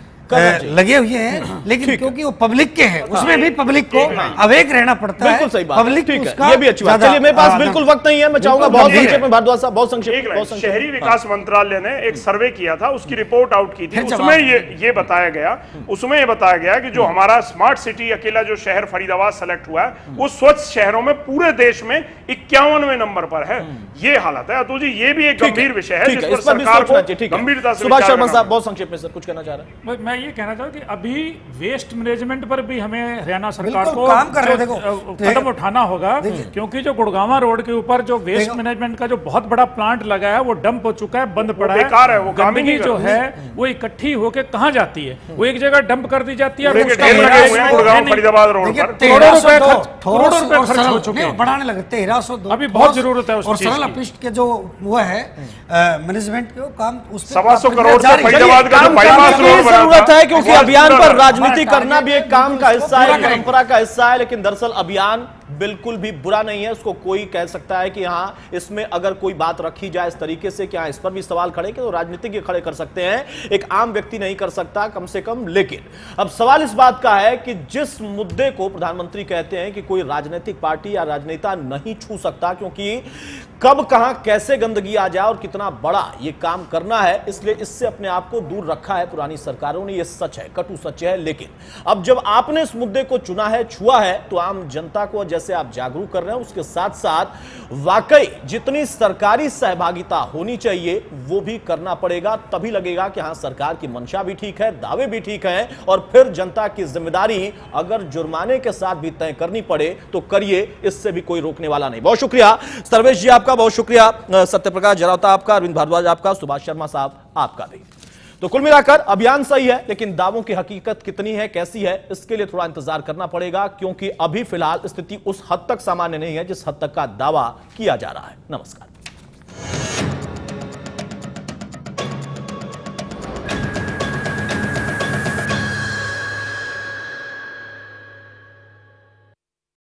Speaker 16: लगे हुए हैं, लेकिन क्योंकि वो पब्लिक के हैं, उसमें भी पब्लिक को अवेक रहना पड़ता है।
Speaker 1: बिल्कुल सही बात,
Speaker 16: पब्लिक
Speaker 1: ठीक है, ये भी अच्छी बात। चलिए, मेरे पास बिल्कुल वक्त नहीं है, मैं चाहूंगा बहुत संक्षेप में भारद्वाज साहब, बहुत संक्षेप।
Speaker 17: शहरी विकास मंत्रालय ने एक सर्वे किया था, उसकी रिपोर्ट आउट की थी, उसमें ये ये बताया गया उसमें ये बताया गया कि जो हमारा स्मार्ट सिटी अकेला जो शहर फरीदाबाद सेलेक्ट हुआ है, वो स्वच्छ शहरों में पूरे देश में इक्यावनवें नंबर पर है। ये हालत है अतुल जी, ये भी एक गंभीर विषय है जिस पर सरकार को गंभीरता से।
Speaker 1: सुभाष शर्मा साहब बहुत संक्षेप में सर कुछ कहना चाह रहे हैं?
Speaker 15: मैं ये कहना चाहूँ कि अभी वेस्ट मैनेजमेंट पर भी हमें हरियाणा सरकार
Speaker 16: बिल्कुल
Speaker 15: को
Speaker 16: काम कर रहे,
Speaker 15: जो,
Speaker 16: देखो,
Speaker 15: अ, कदम उठाना होगा, क्योंकि जो गुड़गांवा रोड के ऊपर जो वेस्ट मैनेजमेंट का जो बहुत बड़ा प्लांट लगा है वो डंप हो चुका है, बंद पड़ा है।
Speaker 17: बेकार है, वो काम ही
Speaker 15: गंदगी
Speaker 17: नहीं
Speaker 15: जो
Speaker 17: कर
Speaker 15: है
Speaker 17: रही।
Speaker 15: वो इकट्ठी होकर कहाँ जाती है? वो एक जगह डंप कर दी जाती है और
Speaker 17: देखिए,
Speaker 15: उसका
Speaker 17: ढेर लगे हुए हैं
Speaker 15: नहीं,
Speaker 17: गुड़गांव
Speaker 15: नहीं,
Speaker 17: फरीदाबाद रोड
Speaker 16: देखिए,
Speaker 17: पर।
Speaker 15: करोड़ों
Speaker 16: तेरह
Speaker 15: रुपए
Speaker 16: सौ
Speaker 15: खर्च
Speaker 16: दो
Speaker 15: करोड़ों
Speaker 16: ठोस
Speaker 15: रुपए
Speaker 16: और
Speaker 15: खर्च
Speaker 16: सरल
Speaker 15: हो चुके
Speaker 16: नहीं,
Speaker 15: हैं।
Speaker 16: बढ़ाने लगे तेरह सौ दो
Speaker 15: अभी बहुत
Speaker 16: ठोस
Speaker 15: जरूरत है उस
Speaker 16: और
Speaker 15: चीज
Speaker 16: सरल
Speaker 15: की।
Speaker 16: अपशिष्ट के जो वो है मैनेजमेंट के वो काम उस पे
Speaker 17: सवा सौ
Speaker 16: प्रक्रिया
Speaker 17: करोड़
Speaker 16: जारी
Speaker 17: का
Speaker 16: है।
Speaker 17: फरीदाबाद का जो
Speaker 1: काम
Speaker 17: बाईपास
Speaker 1: करने
Speaker 17: रोड
Speaker 1: की
Speaker 17: बना
Speaker 1: जरूरत
Speaker 17: था,
Speaker 1: है, क्योंकि
Speaker 17: बहुत
Speaker 1: अभियान
Speaker 17: सुंदर
Speaker 1: पर
Speaker 17: है।
Speaker 1: राजनीति करना भी एक काम का हिस्सा है,
Speaker 16: पूरा
Speaker 1: एक
Speaker 16: करेंगे।
Speaker 1: परंपरा का हिस्सा है, लेकिन दरअसल अभियान बिल्कुल भी बुरा नहीं है। उसको कोई कह सकता है कि हाँ, इसमें अगर कोई बात रखी जाए इस तरीके से कि हाँ, इस पर भी सवाल खड़े कि तो राजनीतिज्ञ खड़े कर सकते हैं, एक आम व्यक्ति नहीं कर सकता कम से कम। लेकिन अब सवाल इस बात का है कि जिस मुद्दे को प्रधानमंत्री कहते हैं कि कोई राजनीतिक पार्टी या राजनेता नहीं छू सकता, क्योंकि कब कहां कैसे गंदगी आ जाए और कितना बड़ा यह काम करना है, इसलिए इससे अपने आप को दूर रखा है पुरानी सरकारों ने। यह सच है, कटु सच है। लेकिन अब जब आपने इस मुद्दे को चुना है, छुआ है, तो आम जनता को जैसे आप जागरूक कर रहे हैं, उसके साथ साथ वाकई जितनी सरकारी सहभागिता होनी चाहिए वो भी करना पड़ेगा। तभी लगेगा कि हां, सरकार की मंशा भी ठीक है, दावे भी ठीक है, और फिर जनता की जिम्मेदारी अगर जुर्माने के साथ भी तय करनी पड़े तो करिए, इससे भी कोई रोकने वाला नहीं। बहुत शुक्रिया सर्वेश जी आपका, बहुत शुक्रिया सत्यप्रकाश जरावता आपका, अरविंद भारद्वाज आपका, सुभाष शर्मा साहब आपका भी। तो कुल मिलाकर अभियान सही है, लेकिन दावों की हकीकत कितनी है, कैसी है, इसके लिए थोड़ा इंतजार करना पड़ेगा, क्योंकि अभी फिलहाल स्थिति उस हद तक सामान्य नहीं है जिस हद तक का दावा किया जा रहा है। नमस्कार।